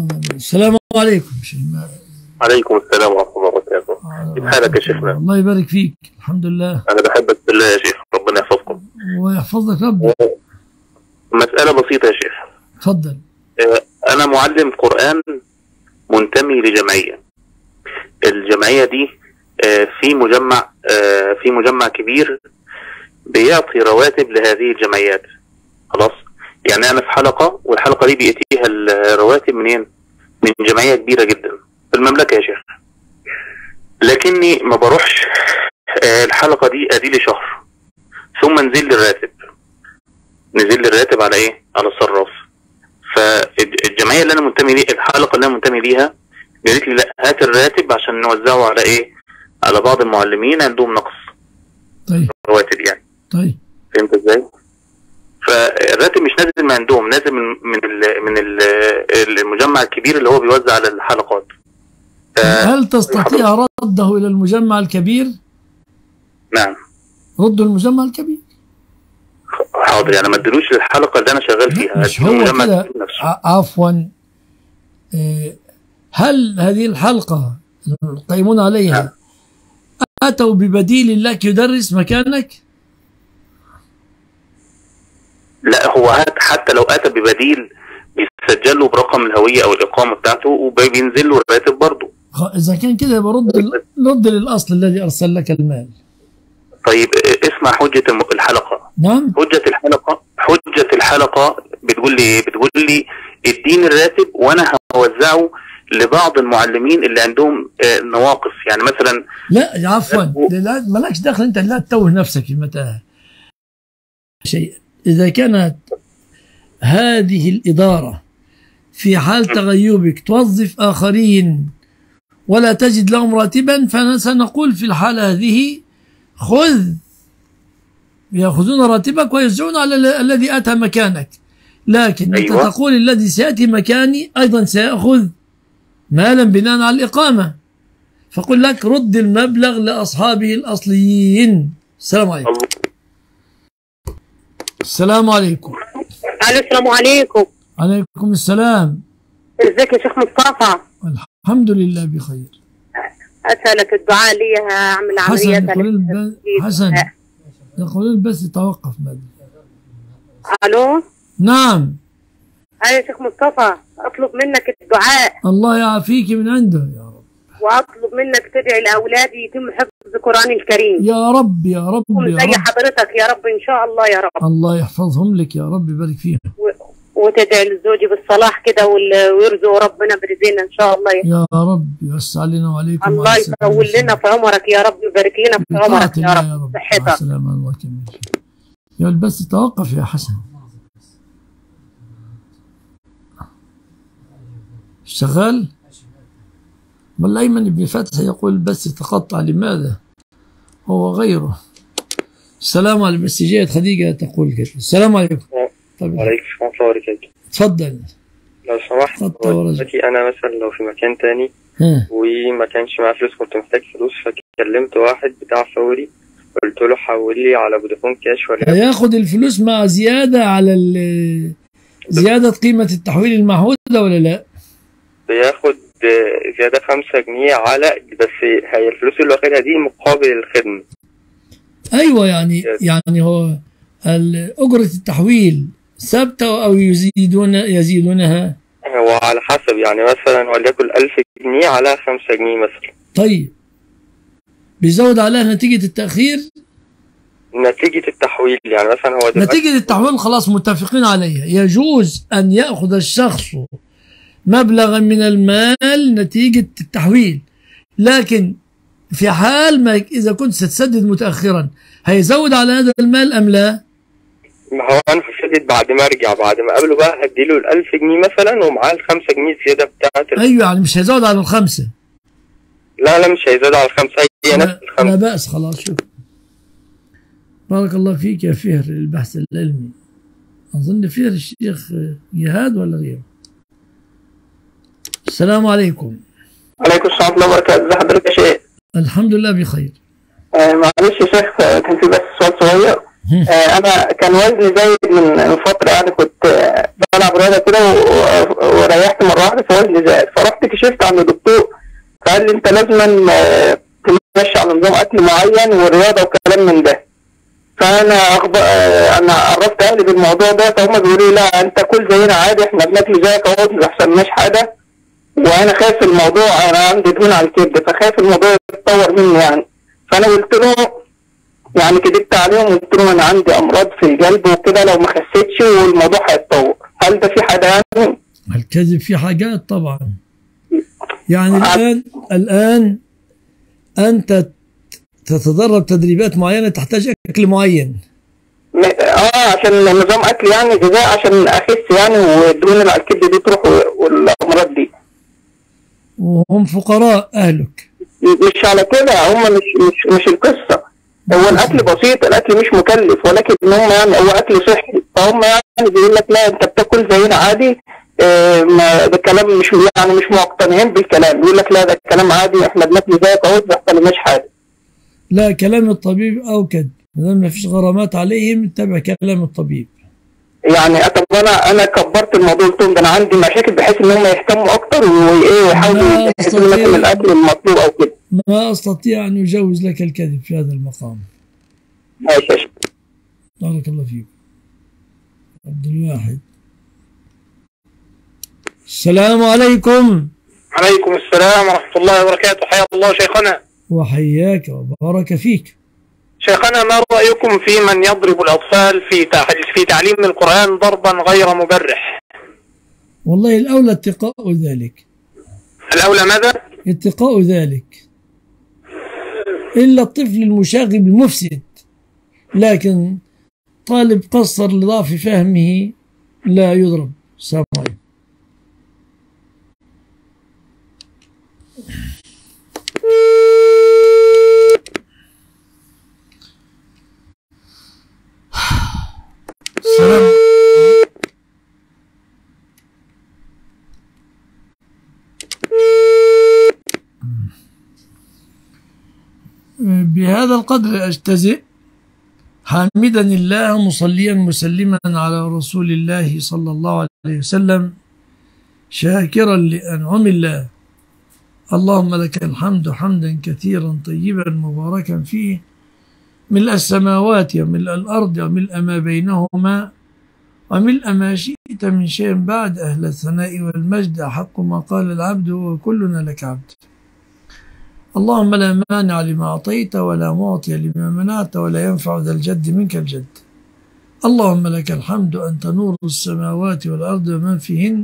السلام عليكم. عليكم السلام ورحمة الله وبركاته. كيف حالك يا شيخنا؟ الله يبارك فيك. الحمد لله. أنا بحبك بالله يا شيخ، ربنا يحفظكم. ويحفظك ربي. مسألة بسيطة يا شيخ. تفضل. أنا معلم قرآن منتمي لجمعية. الجمعية دي في مجمع في مجمع كبير بيعطي رواتب لهذه الجمعيات. خلاص؟ يعني أنا في حلقة، والحلقة دي بيأتيها الرواتب منين؟ من جمعية كبيرة جدا في المملكة يا شيخ. لكني ما بروحش الحلقة دي أدي لي شهر، ثم نزل لي الراتب. نزل لي الراتب على إيه؟ على الصراف. فالجمعية اللي أنا منتمي ليها، الحلقة اللي أنا منتمي ليها، قالت لي لا هات الراتب عشان نوزعه على إيه؟ على بعض المعلمين عندهم نقص. طيب. رواتب يعني. طيب. فهمت إزاي؟ فالراتب مش نازل من عندهم، نازل من من من المجمع الكبير اللي هو بيوزع على الحلقات. هل تستطيع رده إلى المجمع الكبير؟ نعم. رده المجمع الكبير. حاضر، يعني ما ادلوش الحلقة اللي أنا شغال فيها. مش هو كده. عفوا، هل هذه الحلقة القائمون عليها أتوا ببديل لك يدرس مكانك؟ لا، هو حتى لو أتى ببديل بيسجل له برقم الهوية أو الإقامة بتاعته وبينزل له الراتب برضه. إذا كان كده برد رد للأصل الذي أرسل لك المال. طيب اسمع حجة الحلقة. نعم. حجة الحلقة حجة الحلقة بتقول لي بتقول لي اديني الراتب وأنا هوزعه لبعض المعلمين اللي عندهم نواقص، يعني مثلا. لا عفوا، مالكش دخل أنت، لا تتوه نفسك في متاهة شيء. إذا كانت هذه الإدارة في حال تغيبك توظف آخرين ولا تجد لهم راتبا، فسنقول في الحالة هذه خذ، يأخذون راتبك ويرجعون على الذي أتى مكانك. لكن أيوة. أنت تقول الذي سيأتي مكاني أيضا سيأخذ مالا بناء على الإقامة، فقل لك رد المبلغ لأصحابه الأصليين. السلام عليكم. السلام عليكم. السلام عليكم. عليكم السلام. ازيك يا شيخ مصطفى؟ الحمد لله بخير. أسألك الدعاء لي، أعمل عمليات. حسن يقولون بس يتوقف مادي. ألو. نعم. أيوة يا شيخ مصطفى، أطلب منك الدعاء. الله يعافيك من عنده يا رب. وأطلب منك تدعي لأولادي يتم حفظ القرآن الكريم. يا رب يا رب يا زي رب. حضرتك يا رب إن شاء الله يا رب. الله يحفظهم لك يا رب، يبارك فيهم. و... وتدعي لزوجي بالصلاح كده ويرزق ربنا برزقنا إن شاء الله. يا رب يوسع علينا وعليكم. الله يطول لنا في عمرك يا رب، ويبارك لنا في عمرك يا رب. صحتك. السلامة الله يكمل. يا بس توقف يا حسن. شغال؟ والله أيمن بن فتح يقول بس يتقطع، لماذا؟ هو غيره. السلام عليكم. بس جاءت خديجة تقول كده. السلام عليكم. طيب. وعليكم السلام ورحمة الله وبركاته. تفضل. لو سمحت، دلوقتي أنا مثلا لو في مكان تاني ها. وما كانش معايا فلوس، كنت محتاج فلوس، فكلمت واحد بتاع فوري قلت له حول لي على فودافون كاش ولا هياخد الفلوس مع زيادة على زيادة قيمة التحويل المعهودة ولا لا؟ بياخد زيادة خمسة جنيه على، بس هي الفلوس اللي واخدها دي مقابل الخدمة. أيوة، يعني يعني هو أجرة التحويل ثابتة أو يزيدون يزيدونها؟ هو على حسب، يعني مثلا وليكن ألف جنيه على خمسة جنيه مثلا. طيب بيزود عليها نتيجة التأخير؟ نتيجة التحويل، يعني مثلا هو نتيجة التحويل خلاص متفقين عليها. يجوز أن يأخذ الشخص مبلغا من المال نتيجة التحويل، لكن في حال ما إذا كنت ستسدد متأخرا هيزود على هذا المال أم لا؟ ما هو أنا هسدد بعد ما أرجع، بعد ما أقابله بقى هديله الألف جنيه مثلا ومعاه الخمسة جنيه زيادة بتاعت. أيوة، يعني مش هيزود على الخمسة. لا لا مش هيزود على الخمسة، هي نفس الخمسة. لا بأس، خلاص. شوف، بارك الله فيك يا فهر البحث العلمي. أظن فهر الشيخ جهاد ولا غيره. السلام عليكم. عليكم السلام ورحمة الله وبركاته. ازي حضرتك يا شيخ؟ الحمد لله بخير. آه معلش يا شيخ، كان في بس سؤال صغير. آه انا كان وزني زايد من فترة، يعني كنت بلعب رياضة كده وريحت مرة واحدة فوزني كشفت عند دكتور فقال لي انت لازم تمشي على نظام اكل معين ورياضه وكلام من ده. فانا أخب... انا عرفت اهلي بالموضوع ده، فهم بيقولوا لي لا انت كل زينا عادي، احنا بناكل زيك اهو ما بيحصلناش حاجه، وانا خايف الموضوع، انا عندي دهون على الكبد فخايف الموضوع يتطور مني يعني. فانا قلت له يعني كدبت عليهم وقلت لهم انا عندي امراض في القلب وكده لو ما خسيتش والموضوع هيتطور. هل ده في حاجه يعني؟ الكذب في حاجات طبعا. يعني الان الان انت تتدرب تدريبات معينه تحتاج اكل معين. اه عشان نظام اكل يعني غذاء عشان اخس يعني والدهون اللي على الكبد دي تروح والامراض دي. وهم فقراء اهلك. مش على كده، هم مش مش مش القصه، هو الاكل بسيط، الاكل مش مكلف، ولكن هم يعني هو اكل صحي، فهم يعني بيقول لك لا انت بتاكل زينا عادي. آه ده الكلام مش يعني مش مقتنعين بالكلام، بيقول لك لا ده الكلام عادي احنا بناكل زيك اهو ما بيحصلناش حاجه. لا كلام الطبيب اوكد، ما فيش غرامات عليهم اتبع كلام الطبيب. يعني طب انا انا كبرت الموضوع، قلت لهم ده انا عندي مشاكل بحيث ان هم يهتموا اكتر وايه ويحاولوا يحسبوا مثلا الاكل المطلوب او كده. ما استطيع ان اجوز لك الكذب في هذا المقام. ماشي. بارك الله فيك. عبد الواحد. السلام عليكم. عليكم السلام ورحمة الله وبركاته، حيا الله شيخنا. وحياك وبارك فيك. شيخنا ما رأيكم في من يضرب الأطفال في في تعليم القرآن ضربا غير مبرح؟ والله الأولى اتقاء ذلك. الأولى ماذا؟ اتقاء ذلك. إلا الطفل المشاغب المفسد، لكن طالب قصر لضعف فهمه لا يضرب. السلام عليكم. السلام. بهذا القدر أجتزئ، حامدا الله مصليا مسلما على رسول الله صلى الله عليه وسلم، شاكرا لأنعم الله. اللهم لك الحمد حمدا كثيرا طيبا مباركا فيه، ملء السماوات وملء الأرض وملء ما بينهما وملء ما شئت من شيء بعد، أهل الثناء والمجد أحق ما قال العبد وكلنا لك عبد. اللهم لا مانع لما أعطيت ولا معطي لما منعت ولا ينفع ذا الجد منك الجد. اللهم لك الحمد أنت نور السماوات والأرض ومن فيهن،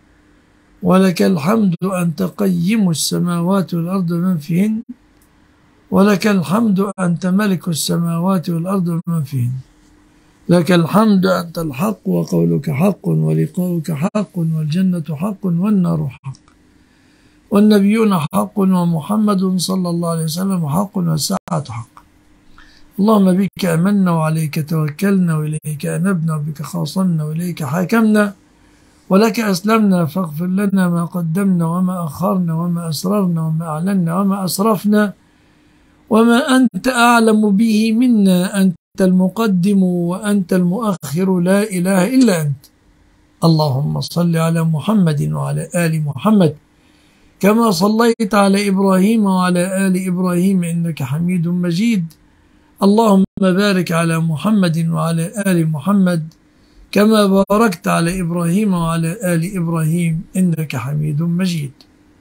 ولك الحمد أنت قيم السماوات والأرض ومن فيهن، ولك الحمد أنت ملك السماوات والأرض ومن فيهن. لك الحمد أنت الحق وقولك حق ولقاؤك حق والجنة حق والنار حق والنبيون حق ومحمد صلى الله عليه وسلم حق والساعة حق. اللهم بك أمنا وعليك توكلنا وإليك أنبنا وبك خاصمنا وإليك حاكمنا ولك أسلمنا، فاغفر لنا ما قدمنا وما أخرنا وما أسررنا وما أعلنا وما أسرفنا وما أنت أعلم به منا. أنت المقدم وأنت المؤخر، لا إله إلا أنت. اللهم صل على محمد وعلى آل محمد كما صليت على إبراهيم وعلى آل إبراهيم إنك حميد مجيد. اللهم بارك على محمد وعلى آل محمد كما باركت على إبراهيم وعلى آل إبراهيم إنك حميد مجيد.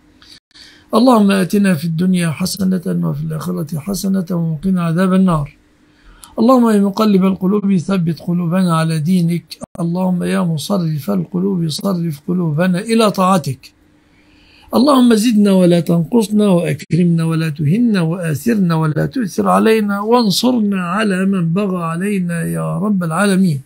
اللهم آتنا في الدنيا حسنة وفي الآخرة حسنة وقنا عذاب النار. اللهم يا مقلب القلوب ثبت قلوبنا على دينك. اللهم يا مصرف القلوب صرف قلوبنا إلى طاعتك. اللهم زدنا ولا تنقصنا وأكرمنا ولا تهنا وآثرنا ولا تؤثر علينا وانصرنا على من بغى علينا يا رب العالمين.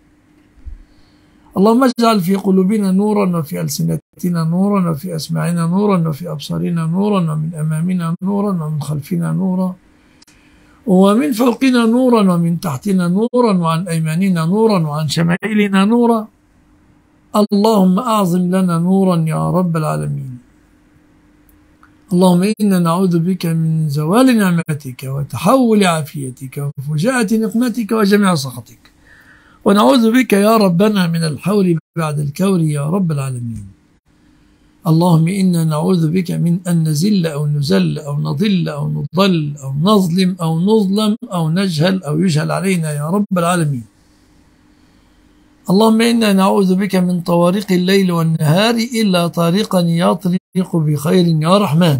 اللهم اجعل في قلوبنا نورا وفي ألسنتنا نورا وفي أسماعنا نورا وفي أبصارنا نورا ومن أمامنا نورا ومن خلفنا نورا ومن فوقنا نورا ومن تحتنا نورا وعن أيماننا نورا وعن شمائلنا نورا. اللهم أعظم لنا نورا يا رب العالمين. اللهم إنا نعوذ بك من زوال نعمتك وتحول عافيتك وفجاءة نقمتك وجميع سخطك، ونعوذ بك يا ربنا من الحول بعد الكور يا رب العالمين. اللهم إنا نعوذ بك من أن نزل أو نزل أو نضل أو نضل أو نظلم أو نظلم أو نجهل أو يجهل علينا يا رب العالمين. اللهم إنا نعوذ بك من طوارق الليل والنهار إلا طارقا يطرق بخير يا رحمن.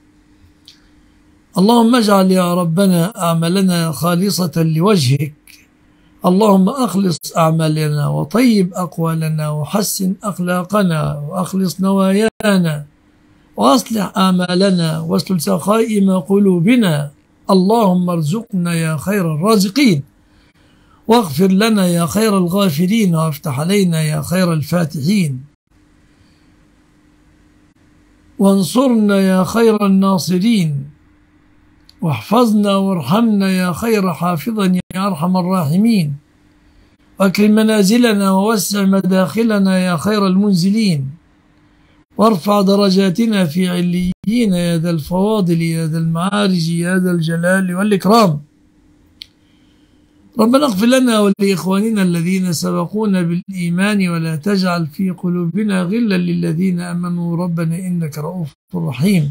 اللهم اجعل يا ربنا أعمالنا خالصة لوجهك. اللهم أخلص أعمالنا وطيب أقوالنا وحسن أخلاقنا وأخلص نوايانا وأصلح أعمالنا واسلل سخائم قلوبنا. اللهم ارزقنا يا خير الرازقين واغفر لنا يا خير الغافرين وافتح علينا يا خير الفاتحين وانصرنا يا خير الناصرين واحفظنا وارحمنا يا خير حافظا يا أرحم الراحمين واكرم منازلنا ووسع مداخلنا يا خير المنزلين وارفع درجاتنا في عليين يا ذا الفواضل يا ذا المعارج يا ذا الجلال والإكرام. ربنا اغفر لنا ولإخواننا الذين سبقونا بالإيمان ولا تجعل في قلوبنا غلا للذين آمنوا ربنا إنك رؤوف رحيم.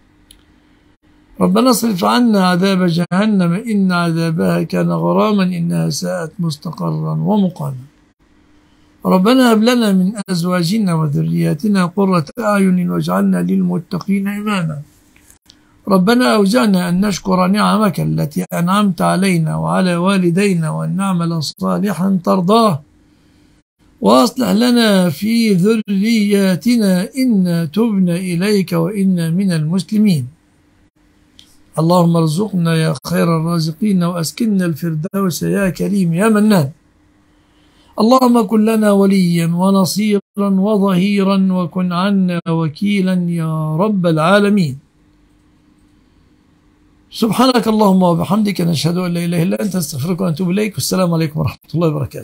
ربنا اصرف عنا عذاب جهنم إن عذابها كان غراما إنها ساءت مستقرا ومقاما. ربنا هب لنا من أزواجنا وذرياتنا قرة أعين واجعلنا للمتقين إماما. ربنا أوزعنا أن نشكر نعمك التي أنعمت علينا وعلى والدينا وأن نعمل صالحا ترضاه وأصلح لنا في ذرياتنا إنا تبنا إليك وإنا من المسلمين. اللهم ارزقنا يا خير الرازقين وأسكننا الفردوس يا كريم يا منان. اللهم كن لنا وليا ونصيرا وظهيرا وكن عنا وكيلا يا رب العالمين. سبحانك اللهم وبحمدك نشهد أن لا إله إلا أنت نستغفرك ونتوب إليك والسلام عليكم ورحمة الله وبركاته.